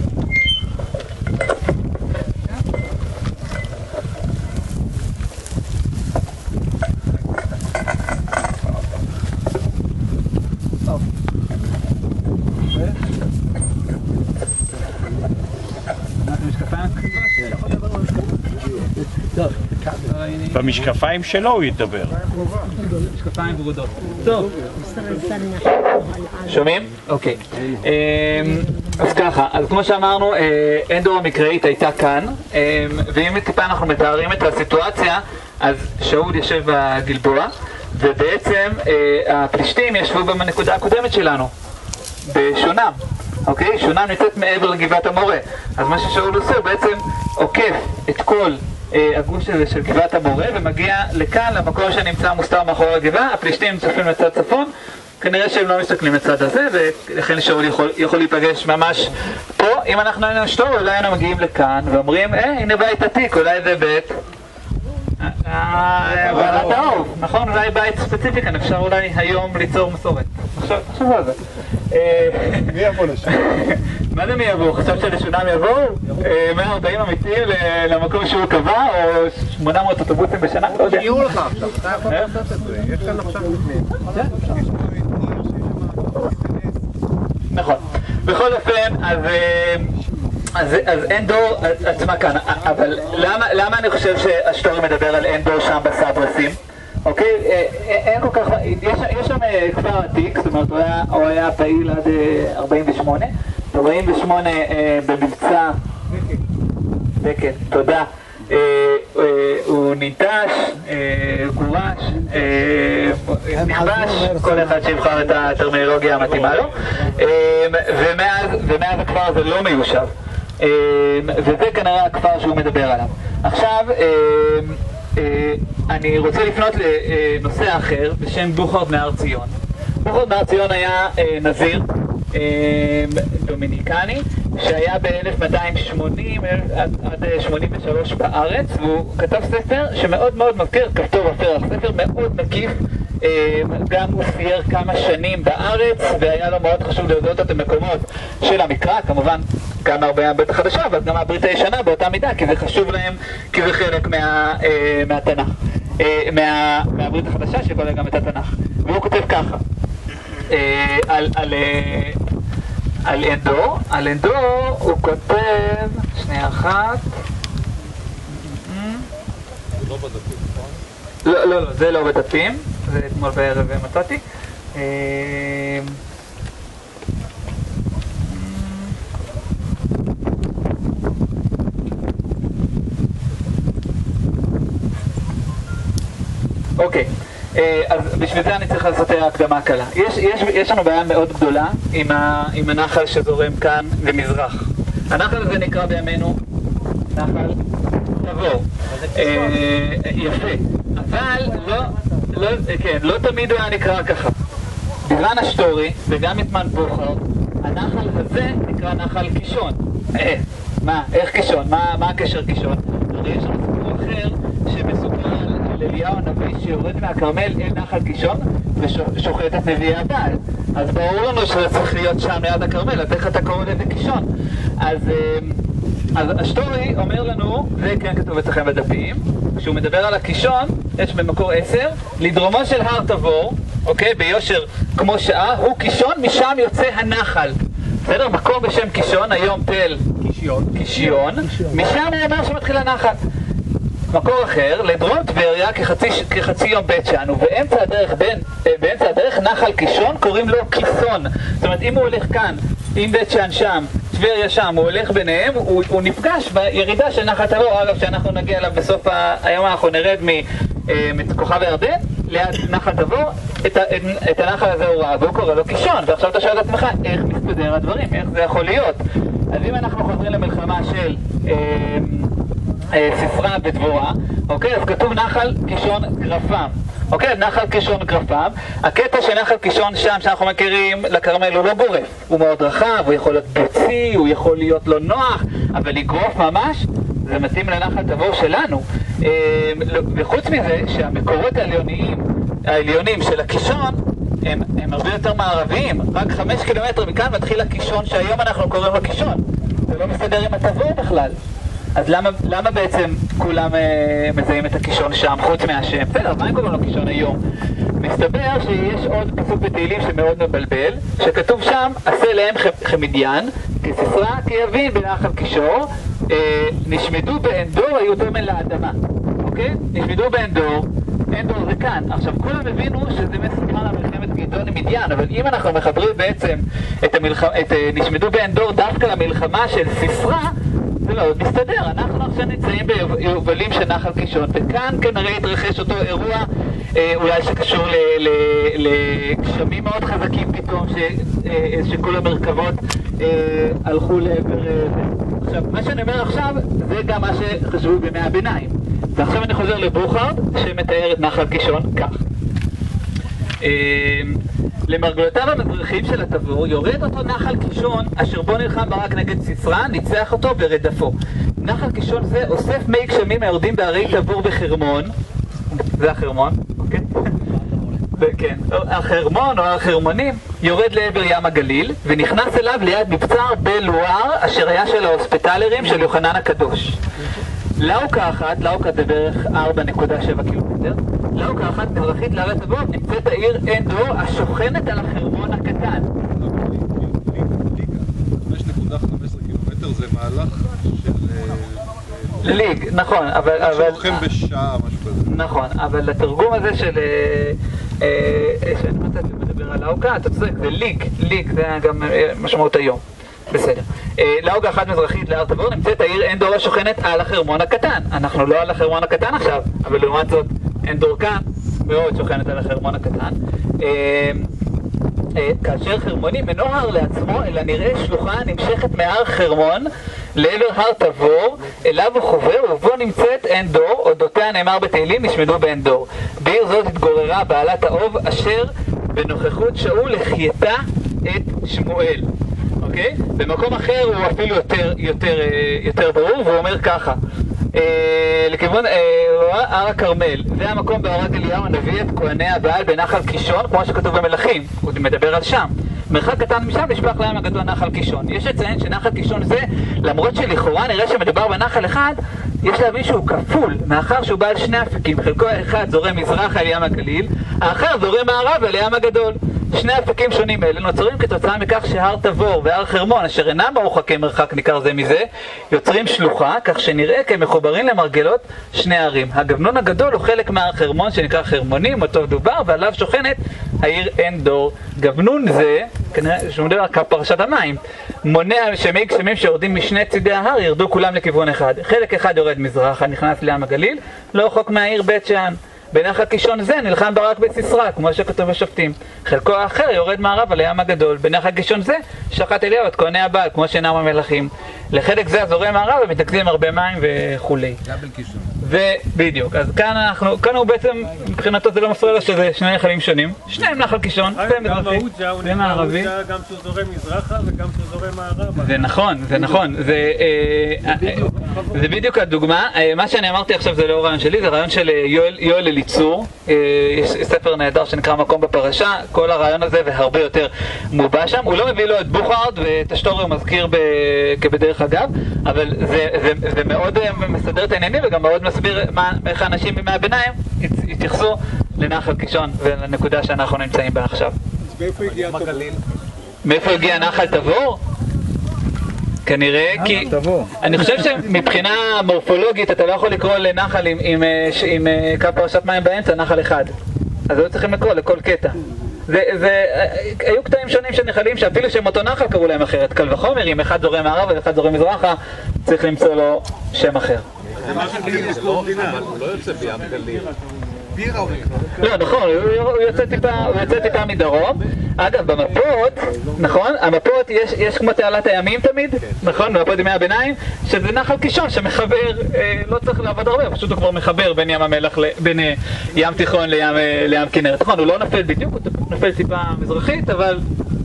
במשקפיים שלו הוא ידבר. משקפיים ורודות. טוב. שומעים? אוקיי. אז ככה, אז כמו שאמרנו, אינדור המקראית הייתה כאן, ואם טיפה אנחנו מתארים את הסיטואציה, אז שאול יושב בגלבוע, ובעצם הפלישתים ישבו בנקודה הקודמת שלנו, בשונם. אוקיי? שונם נמצאת מעבר לגבעת המורה. אז מה ששאול עושה, בעצם עוקף את כל הגוש הזה של גבעת המורה ומגיע לכאן, למקום שנמצא מוסתר מאחורי הגבעה. הפלישתים צופים לצד צפון, כנראה שהם לא מסתכלים לצד הזה, ולכן שאול יכול, יכול להיפגש ממש פה. אם אנחנו היינו שטור, אולי היינו מגיעים לכאן ואומרים, אה, הנה בית עתיק, אולי זה בית בעלת האוב, נכון? אולי בית ספציפי כאן, אפשר אולי היום ליצור מסורת. תחשבו על זה. מי יבוא לשם? מה זה מי יבוא? חשבת שלשונם יבואו? מאה וארבעים אמיתיים למקום שהוא קבע, או שמונה מאות אוטובוסים בשנה? לא יודע. שיעור לך עכשיו, אתה יכול לעשות את זה, יש כאן עכשיו לפני. נכון. בכל אופן, אז... אז, אז אין דור עצמה כאן, אבל למה, למה אני חושב שהשטורי מדבר על אין דור שם בסברסים? אוקיי? אין כל כך... יש, יש שם כפר עתיק, זאת אומרת, הוא היה, הוא היה פעיל עד ארבעים ושמונה. ארבעים ושמונה במבצע... דקל, תודה. הוא ניטש, גורש, נכבש, כל אחד שיבחר את הטרמינולוגיה המתאימה לו, ומאז הכפר הזה לא מיושב, וזה כנראה הכפר שהוא מדבר עליו. עכשיו אני רוצה לפנות לנושא אחר בשם בוכרד מהר ציון. בוכרד מהר ציון היה נזיר דומיניקני שהיה ב-אלף מאתיים שמונים עד שמונים ושלוש בארץ, והוא כתב ספר שמאוד מאוד מזכיר כפתור הפרח, ספר מאוד מקיף. גם הוא סייר כמה שנים בארץ והיה לו מאוד חשוב להודות את המקומות של המקרא, כמובן גם הרבה הברית החדשה אבל גם הברית הישנה באותה מידה, כי זה חשוב להם, כי זה חלק מה, מהתנ"ך, מה, מהברית החדשה שכולל גם את התנ"ך. והוא כותב ככה על, על, על אנדור, על אנדור הוא כותב, שנייה אחת, זה לא בדפים, נכון? לא, לא, לא, זה לא בדפים, זה אתמול בערב מצאתי. אוקיי, אז בשביל זה אני צריך לעשות הקדמה קלה. יש, יש, יש לנו בעיה מאוד גדולה עם, ה, עם הנחל שזורם כאן במזרח. הנחל הזה נקרא בימינו נחל תבור. יפה, אבל לא, לא, כן, לא תמיד הוא היה נקרא ככה. בזמן השטורי, וגם מזמן בוכרד, הנחל הזה נקרא נחל קישון. אה, מה, איך קישון? מה, מה הקשר קישון? הרי יש לנו סיפור אחר שמסופר על אליהו הנביא שיורד מהכרמל אל נחל קישון ושוחט את נביאי הבעל. אז ברור לנו שזה צריך להיות שם ליד הכרמל, אז איך אתה קורא לזה קישון? אז... אז השטורי אומר לנו, זה כן כתוב אצלכם בדפים, כשהוא מדבר על הקישון, יש במקור עשר, לדרומו של הר תבור, אוקיי, ביושר כמו שעה, הוא קישון, משם יוצא הנחל. בסדר? מקום בשם קישון, היום תל קישיון, קישיון, משם הוא אומר שמתחיל הנחל. מקור אחר, לדרום טבריה כחצי, כחצי יום בית שאן, ובאמצע הדרך, בין, באמצע הדרך נחל קישון קוראים לו קיסון. זאת אומרת, אם הוא הולך כאן, אם בית שאן שם, טבריה שם, הוא הולך ביניהם, הוא, הוא נפגש בירידה של נחל תבור. אגב, שאנחנו נגיע אליו בסוף היום, אנחנו נרד מכוכב הירדן ליד נחל תבור, את, את, את הנחל הזה הוא ראה, והוא קורא לו קישון. ועכשיו אתה שואל את עצמך, איך מסתדר הדברים? איך זה יכול להיות? אז אם אנחנו חוזרים למלחמה של אה, ספרה ודבורה, אוקיי, אז כתוב נחל קישון גרפם. אוקיי, נחל קישון גרפם. הקטע של נחל קישון שם, שאנחנו מכירים לכרמל, הוא לא גורף. הוא מאוד רחב, הוא יכול להיות בוצי, הוא יכול להיות לא נוח, אבל לגרוף ממש, זה מתאים לנחל תבור שלנו. וחוץ מזה, שהמקורות העליוניים, העליונים של הקישון, הם, הם הרבה יותר מערביים. רק חמש קילומטר מכאן מתחיל הקישון שהיום אנחנו קוראים לו קישון. זה לא מסתדר עם התבור בכלל. אז למה, למה בעצם כולם אה, מזהים את הקישון שם, חוץ מהשם? בסדר, מה הם קוראים לו קישון היום? מסתבר שיש עוד פסוק בתהילים שמאוד מבלבל, שכתוב שם, עשה להם חמדיין, כספרה כיבין בנחל קישור, אה, נשמדו באנדור היו דומן לאדמה. אוקיי? נשמדו באנדור, אנדור זה כאן. עכשיו, כולם הבינו שזה מסוכן על מלחמת גדעון עם מדיין, אבל אם אנחנו מחברים בעצם את, המלח... את נשמדו באנדור דווקא למלחמה של ספרה, זה לא עוד מסתדר. אנחנו עכשיו נמצאים ביובלים של נחל קישון, וכאן כנראה התרחש אותו אירוע אה, אולי שקשור לגשמים מאוד חזקים פתאום, ש, אה, שכל המרכבות אה, הלכו לעבר... אה, עכשיו, מה שאני אומר עכשיו, זה גם מה שחשבו בימי הביניים. ועכשיו אני חוזר לבוכרד, שמתאר את נחל קישון כך. אה, למרגלותיו המזרחים של התבור יורד אותו נחל קישון אשר בו נלחם ברק נגד סיסרא, ניצח אותו ורדפו. נחל קישון זה אוסף מי גשמים היורדים בערי תבור בחרמון, זה החרמון, אוקיי? כן, החרמון או החרמונים יורד לעבר ים הגליל ונכנס אליו ליד מבצר בלואר אשר היה של ההוספיטלרים של יוחנן הקדוש. לאוקה אחת, לאוקה זה בערך ארבע נקודה שבע קילומטר, לאוקה אחת מזרחית לארץ הבור נמצאת העיר אנדור השוכנת על החרמון הקטן. חמש נקודה חמש עשרה קילומטר זה מהלך של... ליג, נכון, אבל... שוכן בשעה, משהו כזה. נכון, אבל התרגום הזה של... שאני רוצה לדבר על לאוקה, אתה צודק, זה ליג, ליג, זה גם משמעות היום. בסדר. לאוגה אחת מזרחית להר תבור נמצאת העיר אנדור השוכנת על החרמון הקטן. אנחנו לא על החרמון הקטן עכשיו, אבל לעומת זאת אנדור כאן מאוד שוכנת על החרמון הקטן. כאשר חרמונים אינו הר לעצמו, אלא נראה שלוחה נמשכת מהר חרמון לעבר הר תבור, אליו הוא חובר ובו נמצאת אנדור, אודותיה נאמר בתהילים נשמדו באנדור. בעיר זאת התגוררה בעלת האוב אשר בנוכחות שאול החייתה את שמואל. אוקיי? במקום אחר הוא אפילו יותר, יותר, יותר ברור, והוא אומר ככה, לכיוון הר הכרמל, זה המקום בהרג אליהו הנביא את כהני הבעל בנחל קישון, כמו שכתוב במלכים, הוא מדבר על שם. מרחק קטן משם נשפך לים הגדול נחל קישון. יש לציין שנחל קישון זה, למרות שלכאורה נראה שמדובר בנחל אחד, יש להבין שהוא כפול, מאחר שהוא בעל שני אפיקים, חלקו האחד זורם מזרח על ים הגליל, האחר זורם מערב על ים הגדול. שני אפיקים שונים אלה נוצרים כתוצאה מכך שהר תבור והר חרמון, אשר אינם מרוחקים מרחק ניכר זה מזה, יוצרים שלוחה, כך שנראה כמחוברים למרגלות שני ערים. הגבנון הגדול הוא חלק מהר חרמון שנקרא חרמונים, אותו דובר, ועליו שוכנת העיר אנדור. גבנון זה, כנראה שמודבר על פרשת המים, מונע שמי גשמים שיורדים משני צידי ההר ירדו כולם לכיוון אחד. חלק אחד יורד מזרחה, נכנס לים הגליל, לא רחוק מהעיר בית שאן. בנחל קישון זה נלחם ברק בסיסרא, כמו שכתוב בשופטים. חלקו האחר יורד מערב על הים הגדול. בנחל קישון זה שחט אליהו את כהני הבעל, כמו שנאמר המלכים. לחלק זה הזורם מערב ומתנקזים הרבה מים וכולי. דאבל קישון. ובדיוק, אז כאן אנחנו, כאן הוא בעצם, מבחינתו זה לא מפריע לו שזה שני נחלים שונים. שניהם נחל קישון, זה מזרחי, זה מערבי. גם שהוא זורם מזרחה וגם שהוא זורם מערבה. זה נכון, זה נכון. זה, זה בדיוק הדוגמה. מה שאני אמרתי עכשיו זה לא רעיון שלי, זה רעיון של יואל, יואל אליצור. יש ספר נהדר שנקרא מקום בפרשה, כל הרעיון הזה והרבה יותר מובא שם. הוא לא מביא לו את בוכרד ואת השטורי הוא מזכיר ב... כבדרך אגב, אבל זה, זה, זה מאוד מסדר את העניינים וגם מאוד מסביר מה, איך האנשים בימי הביניים התייחסו לנחל קישון ולנקודה שאנחנו נמצאים בה עכשיו. אז מאיפה הגיע תבור? מאיפה הגיע נחל תבור? כנראה כי... אני חושב שמבחינה מורפולוגית אתה לא יכול לקרוא לנחל עם, עם, עם, עם קו פרשת מים באמצע, נחל אחד. אז לא צריכים לקרוא לכל קטע. זה, זה, היו קטעים שונים של נחלים שאפילו שהם אותו נחל קראו להם אחרת. קל וחומר, אם אחד זורם מערב ואחד זורם מזרחה, צריך למצוא לו שם אחר. זה מה שגליל יש לו מדינה. אבל הוא לא יוצא בים גליל. בירה הוא לא, נכון, הוא יוצא טיפה, הוא יוצא טיפה מדרום. אגב, במפות, נכון, המפות יש, יש כמו תעלת הימים תמיד, נכון, במפות ימי הביניים, שזה נחל קישון שמחבר, אה, לא צריך לעבוד הרבה, פשוט הוא כבר מחבר בין ים המלח, בין אה, ים תיכון לים, אה, לים כנרת. נכון, הוא לא נופל בדיוק, הוא נופל טיפה מזרחית, אבל...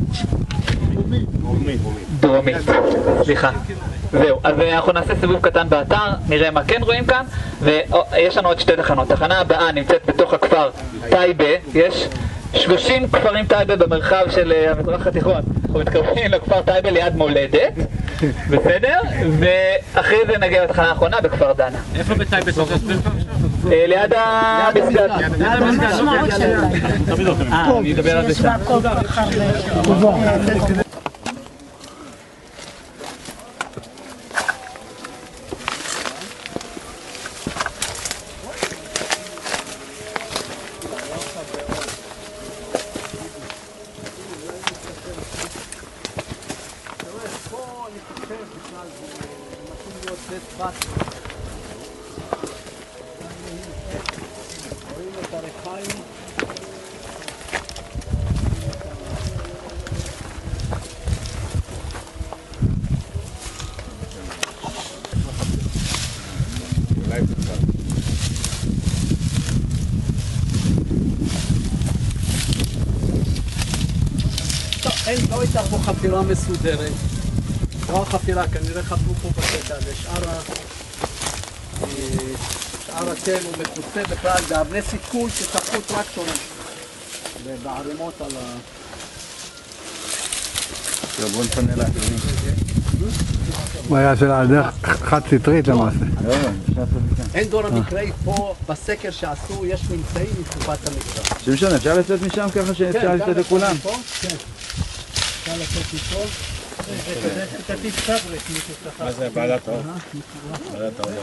דרומית. דרומית, סליחה. זהו, אז אנחנו נעשה סיבוב קטן באתר, נראה מה כן רואים כאן, ויש לנו עוד שתי תחנות. תחנה הבאה נמצאת בתוך הכפר טייבה, יש שלושים כפרים טייבה במרחב של המזרח התיכון. אנחנו מתקרבים לכפר טייבה ליד מולדת, בסדר? ואחרי זה נגיע לתחנה האחרונה בכפר דנה. איפה בטייבה? ליד המסגד. ליד המסגד. אה, אני אדבר על זה שם. לא הייתה פה חפירה מסודרת, לא החפירה, כנראה חפרו פה בקטע, ושאר התל הוא מכוסה בכלל באבני סיכול שצפו טרקטורים. בערימות על ה... בוא נפנה לאחרים. בעיה של הדרך חד סטרית למעשה. אין דור המקראי פה בסקר שעשו, יש ממצאים מתקופת המקרא. שמשון, אפשר לצאת משם ככה שאפשר לצאת לכולם? כן, אפשר לצאת מפה. זה כתיב סברק, מה זה בעלת האור? בעלת האור.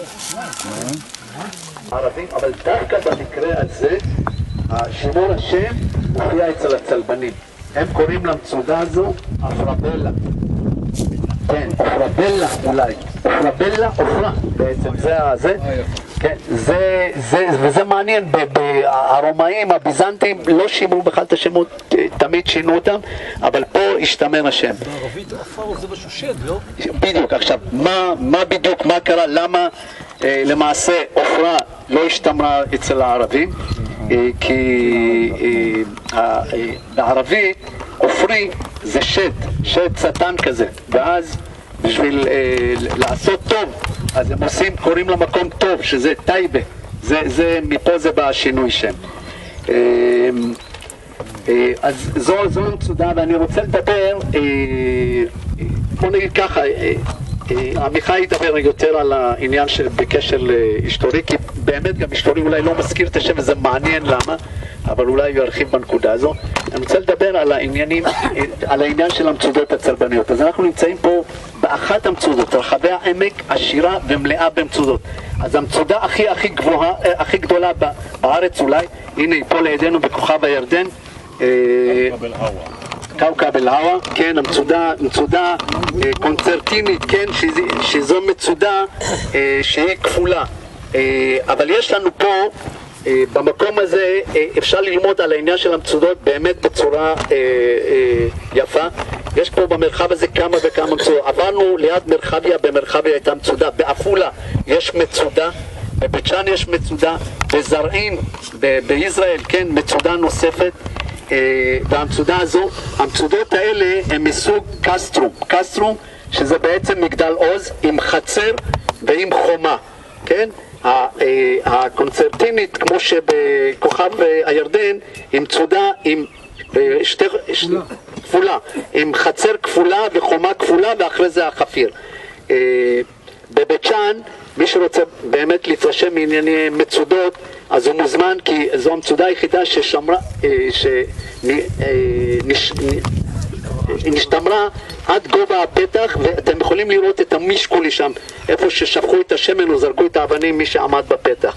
ערבים, אבל דווקא במקרה הזה, שימור השם מופיע אצל הצלבנים. הם קוראים למצודה הזו אפרבלה. כן, אפרבלה אולי. אפרבלה אופרה בעצם, זה זה. כן, זה, זה, וזה מעניין, הרומאים, הביזנטים לא שימרו בכלל את השמות, תמיד שינו אותם, אבל פה השתמר השם. בערבית אפר זה משהו שד, לא? בדיוק, עכשיו, מה, מה בדיוק, מה קרה, למה אה, למעשה אופרה לא השתמרה אצל הערבים? אה, כי אה, אה, בערבית אופרי זה שד, שד שטן כזה, ואז בשביל אה, לעשות טוב, אז הם עושים, קוראים למקום טוב, שזה טייבה, זה, זה, מפה זה בא השינוי שם. אה, אה, אז זו, זו המצודה, ואני רוצה לדבר, אה, בוא נגיד ככה, אה, אה, עמיחי ידבר יותר על העניין של בקשר להיסטורי, כי באמת גם היסטורי אולי לא מזכיר את השם, וזה מעניין למה, אבל אולי הוא ירחיב בנקודה הזו. אני רוצה לדבר על העניינים, על העניין של המצודות הצלבניות. אז אנחנו נמצאים פה באחת המצודות, רחבי העמק עשירה ומלאה במצודות. אז המצודה הכי הכי גבוהה, הכי גדולה בארץ אולי, הנה היא פה לידינו בכוכב הירדן, כאוכב אל-הווה, כן, המצודה, מצודה קונצרטינית, כן, שזו מצודה שהיא כפולה. אבל יש לנו פה במקום הזה אפשר ללמוד על העניין של המצודות באמת בצורה יפה. יש פה במרחב הזה כמה וכמה מצודות. עברנו ליד מרחביה, במרחביה הייתה מצודה, בעפולה יש מצודה, בבית שאן יש מצודה, בזרעין, בישראל, כן, מצודה נוספת. והמצודה הזו, המצודות האלה הן מסוג קסטרום, קסטרום שזה בעצם מגדל עוז עם חצר ועם חומה, כן? הקונצרטינית, כמו שבכוכב הירדן, עם מצודה עם שתי, כפולה, עם חצר כפולה וחומה כפולה, ואחרי זה החפיר. בבית שאן, מי שרוצה באמת להתרשם מענייני מצודות, אז הוא מוזמן, כי זו המצודה היחידה ששמרה, שנשתמרה עד גובה הפתח, ואתם יכולים לראות את המשקולי שם, איפה ששפכו את השמן או זרקו את האבנים, מי שעמד בפתח.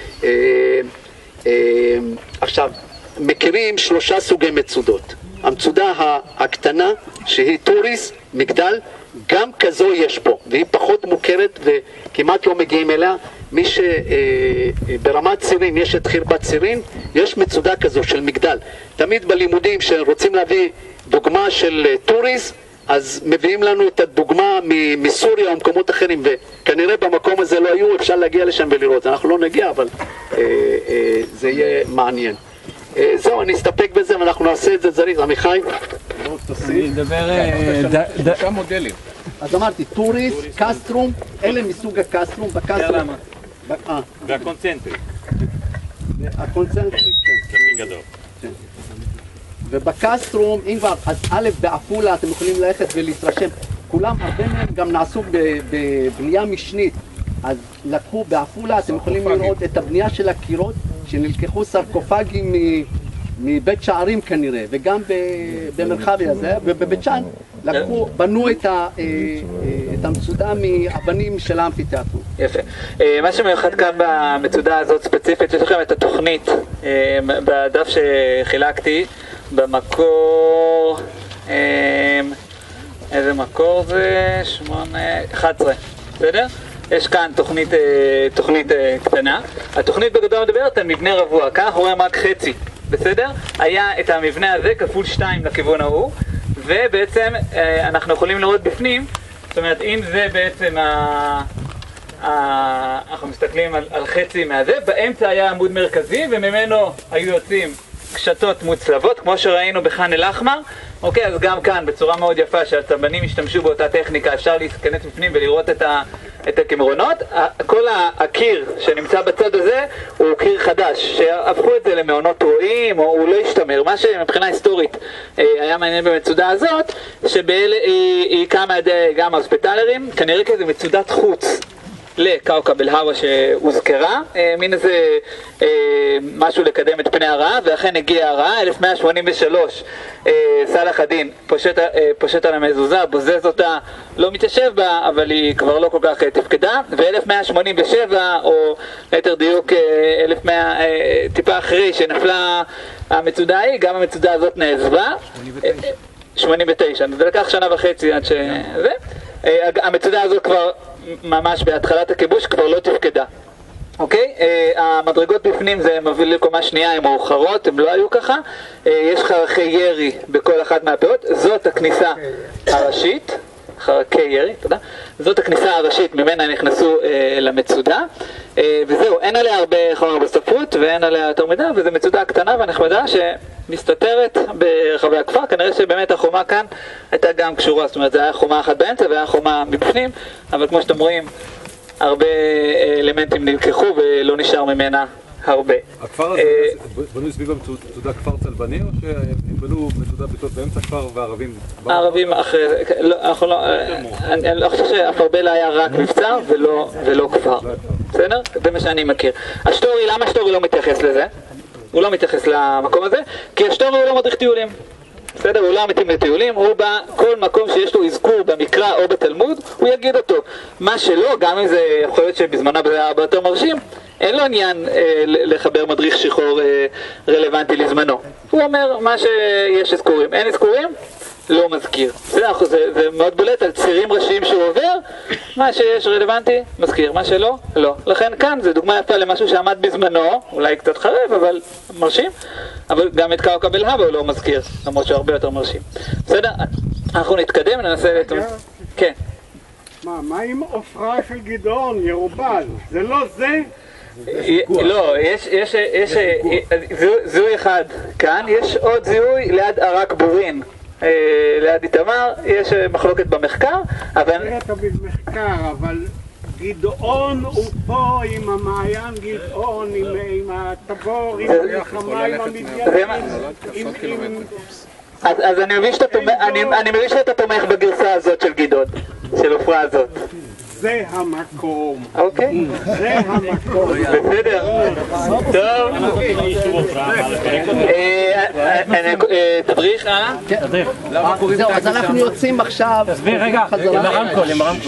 עכשיו, מכירים שלושה סוגי מצודות. המצודה הקטנה, שהיא טוריס, מגדל, גם כזו יש פה, והיא פחות מוכרת וכמעט לא מגיעים אליה. מי שברמת צירין, יש את חרבת צירין, יש מצודה כזו של מגדל. תמיד בלימודים שרוצים להביא דוגמה של טוריס, אז מביאים לנו את הדוגמה מסוריה או מקומות אחרים, וכנראה במקום הזה לא היו, אפשר להגיע לשם ולראות. אנחנו לא נגיע, אבל אה, אה, זה יהיה מעניין. אה, זהו, אני אסתפק בזה ואנחנו נעשה את זה זריז. עמיחי? אני אדבר... שלושה מודלים. אז אמרתי, טוריס, קסטרום, אלה מסוג הקסטרום, בקסטרום... והקונצנטריק. הקונצנטריק, כן. זה הכי גדול. ובקסטרום, אם כבר, אז א', בעפולה אתם יכולים ללכת ולהתרשם. כולם, הרבה מהם גם נעשו בבנייה משנית. אז לקחו בעפולה, אתם יכולים לראות את הבנייה של הקירות, שנלקחו סרקופגים מבית שערים כנראה, וגם במרחבי הזה, ובבית שאן לקחו, בנו את המצודה מהבנים של האמפיתיאטרון. יפה. מה שמיוחד כאן במצודה הזאת ספציפית, יש לכם את התוכנית בדף שחילקתי, במקור, איזה מקור זה? שמונה, אחת עשרה, בסדר? יש כאן תוכנית, תוכנית קטנה. התוכנית בגדול מדברת על מבנה רבוע, כאן אנחנו רואים רק חצי, בסדר? היה את המבנה הזה כפול שתיים לכיוון ההוא, ובעצם אנחנו יכולים לראות בפנים, זאת אומרת אם זה בעצם ה... אנחנו מסתכלים על, על חצי מהזה, באמצע היה עמוד מרכזי וממנו היו יוצאים קשתות מוצלבות, כמו שראינו בח'אן אל-אחמר. אוקיי, אז גם כאן בצורה מאוד יפה שהצלבנים השתמשו באותה טכניקה, אפשר להיכנס בפנים ולראות את, ה, את הקמרונות. כל הקיר שנמצא בצד הזה הוא קיר חדש, שהפכו את זה למעונות רועים, או הוא לא השתמר. מה שמבחינה היסטורית היה מעניין במצודה הזאת, שהיא קמה גם ההוספיטלרים, כנראה כזה מצודת חוץ לקאוקב אל-הווה שהוזכרה, מין איזה משהו לקדם את פני הרעה, ואכן הגיעה הרעה. אלף מאה שמונים ושלוש סלאח א-דין פושט, פושט על המזוזה, בוזז אותה, לא מתיישב בה, אבל היא כבר לא כל כך תפקדה. ו-אלף מאה שמונים ושבע, או ליתר דיוק אלף מאה, טיפה אחרי שנפלה המצודה ההיא, גם המצודה הזאת נעזבה. שמונים ותשע, זה לקח שנה וחצי עד ש... זה. המצודה הזאת כבר ממש בהתחלת הכיבוש כבר לא תפקדה. אוקיי? המדרגות בפנים זה מביא לקומה שנייה, הן מאוחרות, הן לא היו ככה. יש חרכי ירי בכל אחת מהפאות. זאת הכניסה הראשית. חרכי ירי, תודה. זאת הכניסה הראשית, ממנה נכנסו אה, למצודה. אה, וזהו, אין עליה הרבה חומר בספרות ואין עליה יותר מדי, וזו מצודה קטנה והנחמדה שמסתתרת ברחבי הכפר. כנראה שבאמת החומה כאן הייתה גם קשורה, זאת אומרת, זה היה חומה אחת באמצע והיה חומה מבפנים, אבל כמו שאתם רואים, הרבה אלמנטים נלקחו ולא נשאר ממנה הרבה. הכפר הזה בנו סביב המצודה כפר צלבני, או שהם בנו מצודה באמצע הכפר והערבים? הערבים אחרי זה, אני לא חושב שאפרבלה היה רק מבצר ולא כפר, בסדר? זה מה שאני מכיר. השטורי, למה השטורי לא מתייחס לזה? הוא לא מתייחס למקום הזה, כי השטורי הוא לא מדריך טיולים. בסדר? הוא לא מתאים לטיולים, הוא בא, כל מקום שיש לו אזכור במקרא או בתלמוד, הוא יגיד אותו. מה שלא, גם אם זה יכול להיות שבזמנה זה היה הרבה יותר מרשים, אין לו עניין אה, לחבר מדריך שחור אה, רלוונטי לזמנו. הוא אומר מה שיש אזכורים. אין אזכורים? לא מזכיר. בסדר? זה, זה מאוד בולט על צירים ראשיים שהוא עובר, מה שיש רלוונטי, מזכיר. מה שלא, לא. לכן כאן זה דוגמה יפה למשהו שעמד בזמנו, אולי קצת חרב, אבל מרשים. אבל גם את כאוקב אל-הווה הוא לא מזכיר, למרות שהוא הרבה יותר מרשים. בסדר? אנחנו נתקדם, ננסה... כן. מה, מה עם עופרה של גדעון, ירובל? זה לא זה? לא, יש, יש, יש, זיהוי אחד כאן, יש עוד זיהוי ליד ערק בורין, ליד איתמר, יש מחלוקת במחקר, אבל... זה תמיד מחקר, אבל גדעון הוא פה עם המעיין גדעון, עם התבור, עם המלחמה, עם המדיינים, עם... אז אני מבין שאתה תומך בגרסה הזאת של גדעון, של עופרה הזאת. זה המקום. אוקיי. זה המקום. בסדר. טוב. תדריך, אה? זהו, אז אנחנו יוצאים עכשיו. תסביר רגע, עם הרמקול, עם הרמקול.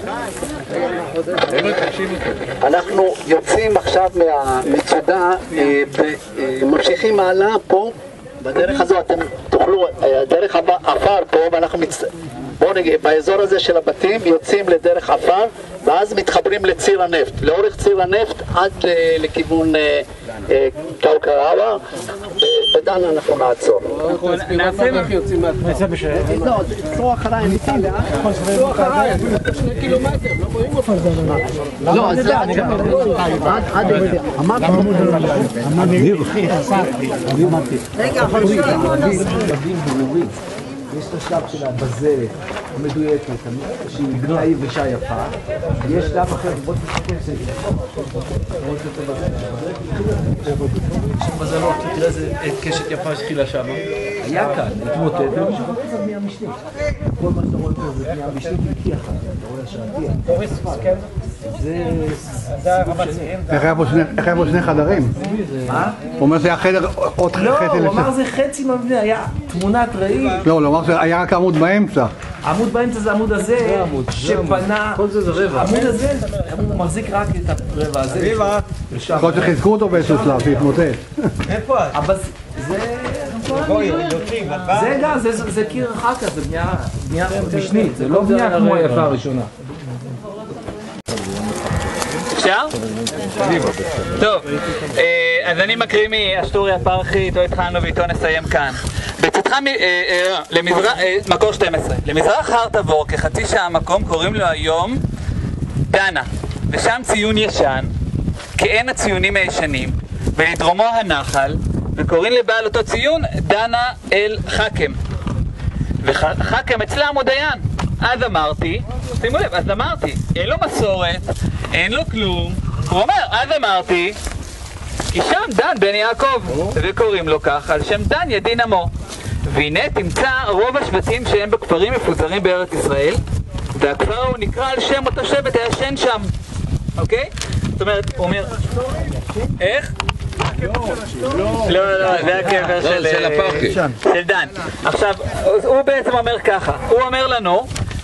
אנחנו יוצאים עכשיו מהמצודה וממשיכים הלאה פה. בדרך הזו אתם תוכלו, דרך עפר פה, ואנחנו מצ... בואו נגיד, באזור הזה של הבתים יוצאים לדרך עפר, ואז מתחברים לציר הנפט. לאורך ציר הנפט עד לכיוון כאוקב אל-הווה, בדנה אנחנו נעצור. נעשה בשביל... לא, תצאו אחריי, אני איתי לאט. תצאו אחריי, שני קילומטר, לא רואים אותך. לא, אז לאט שם. עד... אמרתי, אמרתי. רגע, אבל ברורים. יש את השלב של הבזלת המדויקת, שהיא בנויה יבשה יפה, ויש שלב אחר, בוא תסתכל את זה. בזלות, תראה איזה קשת יפה שהתחילה שם. היה כאן, התמוטט, ומישהו חפש על בנייה משנית. כל מה שאתה רואה פה זה בנייה משנית איתי אחת, אתה רואה שעתיה. זה... איך היה פה שני חדרים? מה? הוא אומר שהיה חדר עוד חצי... לא, הוא אמר זה חצי מהמבנה, היה תמונת ראי. לא, הוא אמר שהיה רק עמוד באמצע. העמוד באמצע זה העמוד הזה, שפנה... כל זה זה רבע. העמוד הזה, הוא מחזיק רק את הרבע הזה. יכול להיות שחיזקו אותו באיזשהו שלב, שהתמוטט. איפה? אבל זה... זה גם, זה קיר אחר כך, זה בנייה משנית, זה לא בנייה כמו היפה הראשונה. אפשר? טוב, אז אני מקריא מהשטורי הפרחי, איתו התחלנו ואיתו נסיים כאן. בצאתך מקור שתים עשרה, למזרח הר תבור כחצי שעה מקום קוראים לו היום דנה, ושם ציון ישן, כאין הציונים הישנים, ולדרומו הנחל, וקוראים לבעל אותו ציון דנה אל חכם, וחכם אצלם הוא דיין. אז אמרתי, שימו לב, אז אמרתי, אין לו מסורת, אין לו כלום. הוא אומר, אז אמרתי, כי שם דן בן יעקב, וקוראים לו כך, על שם דן ידין עמו. והנה תמצא רוב השבטים שהם בכפרים מפוזרים בארץ ישראל, והכפר הוא נקרא על שם אותו שבט הישן שם, אוקיי? זאת אומרת, הוא אומר... איך? לא, לא, לא, זה הקבר של דן. עכשיו, הוא בעצם אומר ככה, הוא אומר לנו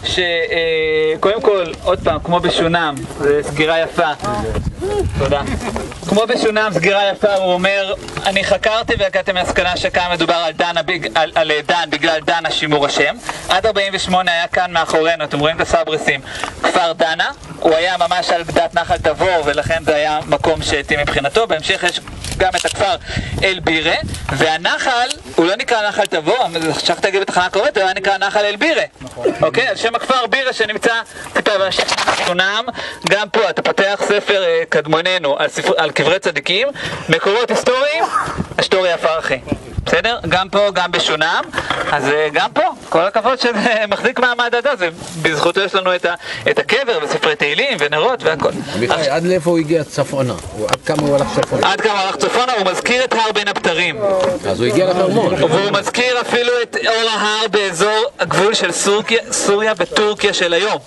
שקודם כל, עוד פעם, כמו בשונם, זו סגירה יפה, תודה. כמו בשונם, סגירה יפה, הוא אומר, אני חקרתי והגעתי מהסקנה שכאן מדובר על דן, על, על דן בגלל דן השימור השם. עד ארבעים ושמונה היה כאן מאחורינו, אתם רואים את הסברסים, כפר דנה, הוא היה ממש על גדת נחל תבור, ולכן זה היה מקום שהתאים מבחינתו. בהמשך יש גם את הכפר אל בירה, והנחל, הוא לא נקרא נחל תבור, שכחתי להגיד בתחנה קוראת, הוא היה נקרא נחל אל בירה. אוקיי? על שם הכפר בירה שנמצא טיפה בשונם, גם פה אתה פותח ספר קדמוננו על, ספר, על קברי צדיקים, מקורות היסטוריים, השטורי הפרחי. בסדר? גם פה, גם בשונם, אז גם פה, כל הכבוד שמחזיק מעמד עד זה, בזכותו יש לנו את, ה, את הקבר וספרי תהילים ונרות והכל. אביחי, עד לאיפה הוא הגיע צפונה? עד כמה הוא הלך צפונה? עד כמה הוא הלך צפונה, הוא מזכיר את הר בין הבתרים. אז הוא הגיע לחרמון. והוא מזכיר אפילו את אור ההר באזור הגבול של סוריה, סוריה בטורקיה של היום.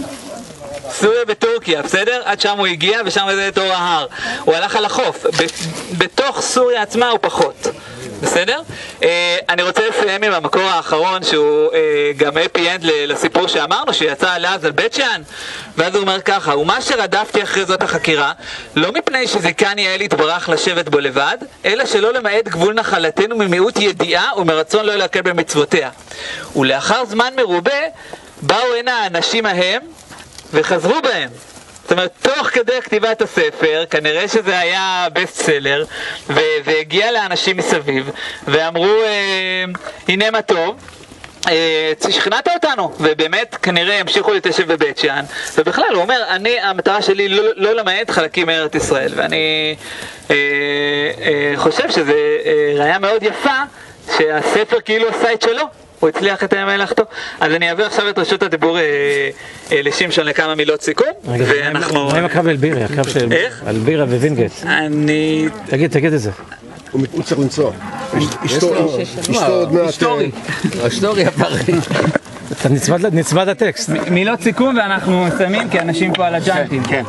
סוריה בטורקיה, בסדר? עד שם הוא הגיע ושם זה את אור ההר. הוא הלך על החוף, בתוך סוריה עצמה הוא פחות. בסדר? Uh, אני רוצה לסיים עם המקור האחרון שהוא uh, גם אפי אנד לסיפור שאמרנו שיצא על אז על בית שאן, ואז הוא אומר ככה, ומה שרדפתי אחרי זאת החקירה לא מפני שזיכני האל יתברך לשבת בו לבד, אלא שלא למעט גבול נחלתנו ממיעוט ידיעה ומרצון לא להקל במצוותיה. ולאחר זמן מרובה באו הנה האנשים ההם וחזרו בהם. זאת אומרת, תוך כדי כתיבת הספר, כנראה שזה היה בסט סלר, והגיע לאנשים מסביב, ואמרו, אה, הנה מה טוב, אה, שכנעת אותנו, ובאמת כנראה המשיכו להתיישב בבית שאן, ובכלל הוא אומר, אני, המטרה שלי לא, לא למעט חלקים מארץ ישראל, ואני אה, אה, חושב שזה אה, ראיה מאוד יפה, שהספר כאילו עשה את שלו. הוא הצליח את מלאכתו. אז אני אעביר עכשיו את רשות הדיבור אה, אה, לשמשון לכמה מילות סיכום, ואנחנו... מה עם הקרב אל בירה? הקרב של... איך? אל בירה ווינגייט. אני... תגיד, תגיד את זה. הוא צריך לנסוע. אשתו עוד מעט... היסטורי. היסטורי הפרחי. אתה נצמד הטקסט. מילות סיכום ואנחנו מסיימים כי אנשים פה על הג'אנטים. כן.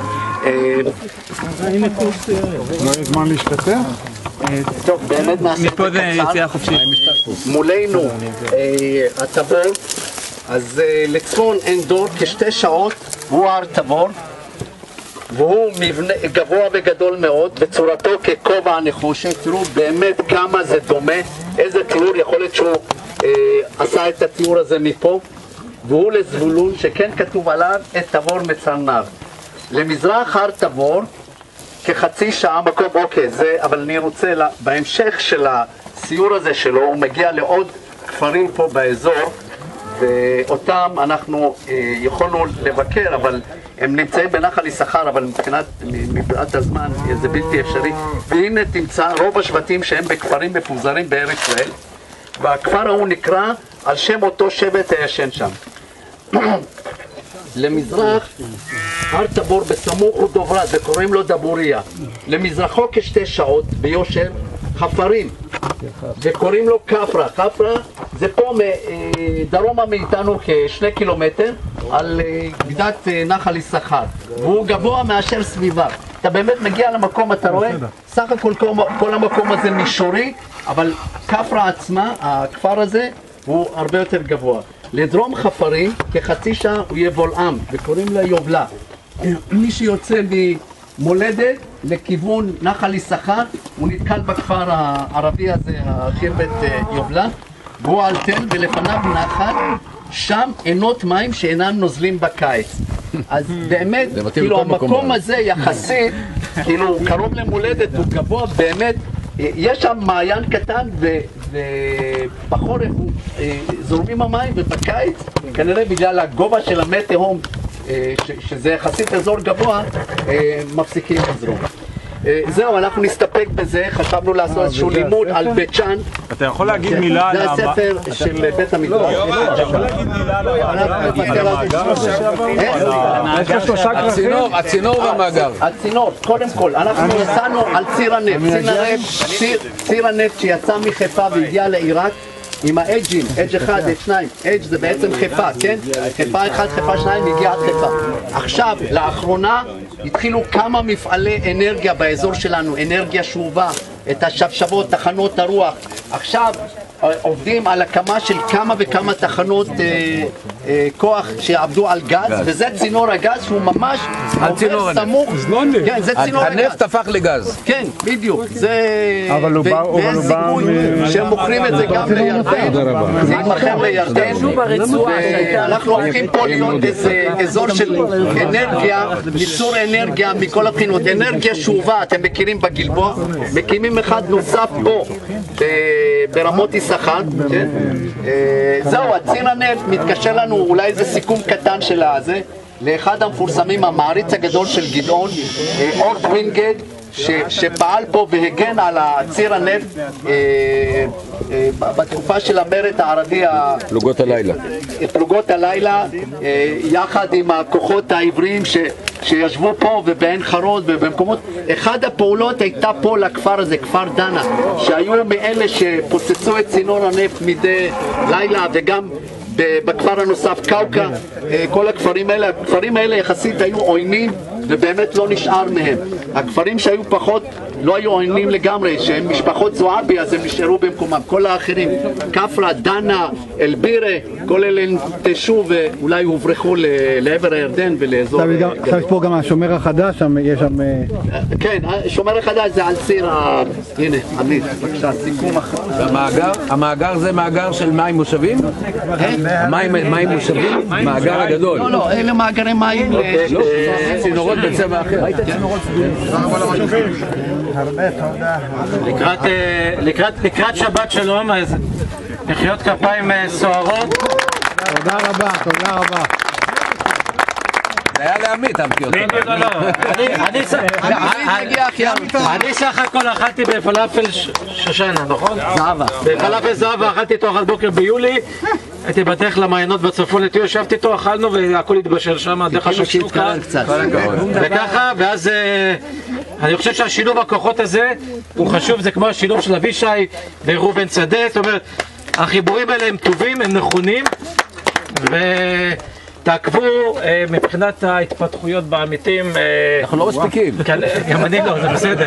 לא יש זמן להשתתף? טוב, באמת נעשה מפה זה יציאה חופשית. מולנו התבור, אז לצפון אין דור כשתי שעות הוא הר תבור, והוא מבנה גבוה וגדול מאוד, בצורתו ככובע הנחושת. תראו באמת כמה זה דומה, איזה תיאור, יכול להיות שהוא אה, עשה את התיאור הזה מפה, והוא לזבולון שכן כתוב עליו את תבור מצרנר. למזרח הר תבור כחצי שעה מקום, אוקיי, זה, אבל אני רוצה לה, בהמשך של הסיור הזה שלו, הוא מגיע לעוד כפרים פה באזור, ואותם אנחנו אה, יכולנו לבקר, אבל הם נמצאים בנחל יששכר, אבל מבחינת, מבחינת הזמן זה בלתי אפשרי. והנה תמצא רוב השבטים שהם בכפרים מפוזרים בארץ ישראל, והכפר ההוא נקרא על שם אותו שבט הישן שם. למזרח, הר תבור בסמוך הוא דוברת, וקוראים לו דבוריה. למזרחו כשתי שעות ביושר חפרים, וקוראים לו כפרה. כפרה זה פה דרומה מאיתנו כשני קילומטר, על גדת נחל יששכר, והוא גבוה מאשר סביבה. אתה באמת מגיע למקום, אתה רואה, סך הכל כל המקום הזה מישורי, אבל כפרה עצמה, הכפר הזה, הוא הרבה יותר גבוה. לדרום חפרים, כחצי שעה הוא יבולעם, וקוראים לה יובלה. מי שיוצא ממולדת לכיוון נחל יששכר, הוא נתקל בכפר הערבי הזה, החירבת יובלה, והוא על תל ולפניו נחל, שם עינות מים שאינם נוזלים בקיץ. אז באמת, כאילו המקום הזה יחסית, כאילו קרוב למולדת, הוא גבוה באמת, יש שם מעיין קטן ובחורף זורמים המים, ובקיץ כנראה בגלל הגובה של המי תהום, שזה יחסית אזור גבוה, מפסיקים לזרום. זהו, אנחנו נסתפק בזה, חשבנו לעשות איזשהו לימוד על בית שאן. אתה יכול להגיד מילה על... זה הספר של בית המדרש. אתה יכול להגיד מילה על המאגר? הצינור, הצינור והמאגר. הצינור, קודם כל, אנחנו נסענו על ציר הנפט. ציר הנפט שיצא מחיפה והגיע לעיראק עם האג'ים, אג' אחד, אג' שניים, אג' זה בעצם חיפה, כן? חיפה אחד, חיפה שניים, הגיע עד חיפה. עכשיו, לאחרונה התחילו כמה מפעלי אנרגיה באזור שלנו, אנרגיה שאובה, את השבשבות, תחנות הרוח. עכשיו עובדים על הקמה של כמה וכמה תחנות אה, אה, כוח שעבדו על גז, וזה צינור הגז שהוא ממש עובר סמוך. כן, זה צינור הגז. הנפט הפך לגז. כן, בדיוק. זה... אבל הוא בא... ויש סיכוי שהם מוכרים את זה גם לירדן. זה יתמכם לירדן. ואנחנו הולכים פה להיות איזה אזור של אנרגיה, ייצור אנרגיה מכל הבחינות. אנרגיה שאובה, אתם מכירים בגלבוע, מקימים אחד נוסף פה ברמות יששכר. זהו, הציר הנפט מתקשר לנו, אולי איזה סיכום קטן של הזה, לאחד המפורסמים, המעריץ הגדול של גדעון, אורט וינגייט, שפעל פה והגן על הציר הנפט בתקופה של המרד הערבי, פלוגות הלילה, פלוגות הלילה, יחד עם הכוחות העבריים שישבו פה ובעין חרוד ובמקומות. אחד הפעולות הייתה פה לכפר הזה, כפר דנה, שהיו מאלה שפוצצו את צינור הנפט מדי לילה, וגם בכפר הנוסף קאוקה, כל הכפרים האלה, הכפרים האלה יחסית היו עוינים ובאמת לא נשאר מהם. הכפרים שהיו פחות לא היו עוינים לגמרי, שהם משפחות זועבי, אז הם נשארו במקומם. כל האחרים, כפרה, דנה, אלבירה, כל אלה נטשו ואולי הוברחו לעבר הירדן ולאזור... עכשיו יש פה גם השומר החדש, יש שם... כן, השומר החדש זה על ציר ה... הנה, עמית, בבקשה, סיכום אחר. המאגר, המאגר זה מאגר של מים מושבים? מים מושבים? מאגר הגדול. לא, לא, אלה מאגרי מים... צינורות בצבע אחר. לקראת שבת שלום, מחיאות כפיים סוערות. תודה רבה, תודה רבה. זה היה לעמית, אמתי אותו. לא, לא, אני סך הכל אכלתי בפלאפל שושנה, נכון? זהבה. בפלאפל זהבה אכלתי איתו אחת בוקר ביולי, הייתי בדרך למעיינות בצפון, איתי ישבתי איתו, אכלנו והכל התבשל שם, דרך השקשוקה. וככה, ואז אני חושב שהשילוב הכוחות הזה הוא חשוב, זה כמו השילוב של אבישי ורובן שדה, זאת אומרת, החיבורים האלה הם טובים, הם נכונים, ותעקבו מבחינת ההתפתחויות בעמיתים. אנחנו לא מספיקים. גם אני לא, זה בסדר.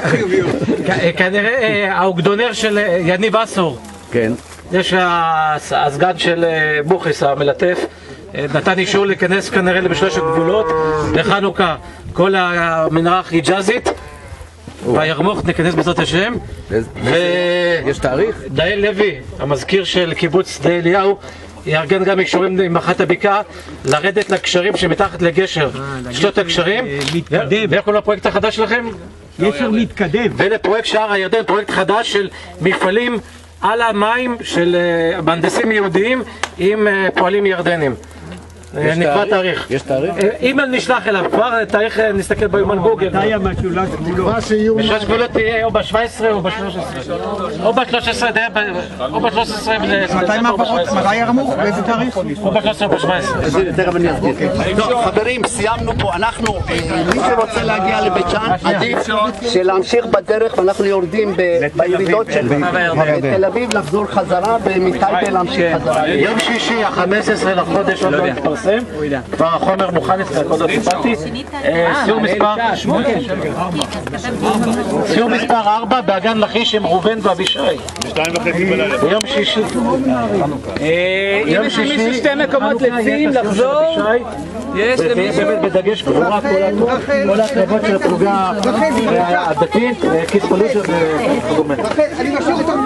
כנראה האוגדונר של יניב אסור. כן. יש הסגן של בוכיס המלטף, נתן אישור להיכנס כנראה בשלוש הגבולות לחנוכה, כל המנהרה החיג'אזית והירמוך ניכנס בעזרת השם. יש תאריך? דאל לוי, המזכיר של קיבוץ שדה אליהו, יארגן גם אישורים עם מח"ט הבקעה לרדת לקשרים שמתחת לגשר, שלושת הקשרים. ואיך קוראים לפרויקט החדש שלכם? גשר מתקדם. ולפרויקט שער הירדן, פרויקט חדש של מפעלים על המים של מהנדסים יהודיים עם פועלים ירדנים. נקבע תאריך. יש תאריך? אם נשלח אליו כבר, תאריך נסתכל ביומן גוגל. מתי המשולש גבולות? משולש גבולות תהיה או ב-שבע עשרה או ב-שלוש עשרה. או ב-שלוש עשרה, או ב-שלוש עשרה. מתי מעברות? מתי ירמוך? באיזה תאריך? או ב-שלוש עשרה או ב-שבע עשרה. תכף אני אסביר. טוב, חברים, סיימנו פה. אנחנו, מי שרוצה להגיע לבית שאן, עדיף שלהמשיך בדרך, ואנחנו יורדים בירידות של תל אביב, לחזור חזרה, ומטייבה להמשיך חזרה. יום שישי, ה-חמישה עשר לחודש, עוד לא התפרסם. כבר החומר מוכן אצלך, עוד לא סיפרתי. סיור מספר סיור מספר ארבע באגן לכיש עם ראובן ואבישי. שתיים וחצי בלילה. ביום שישי. אם יש למישהו שתי מקומות לצים לחזור, יש למישהו... באמת בדגש גבורה כל הקרבות של הפלוגה הדתית, קיס פלושה וכדומה. אני משאיר אותו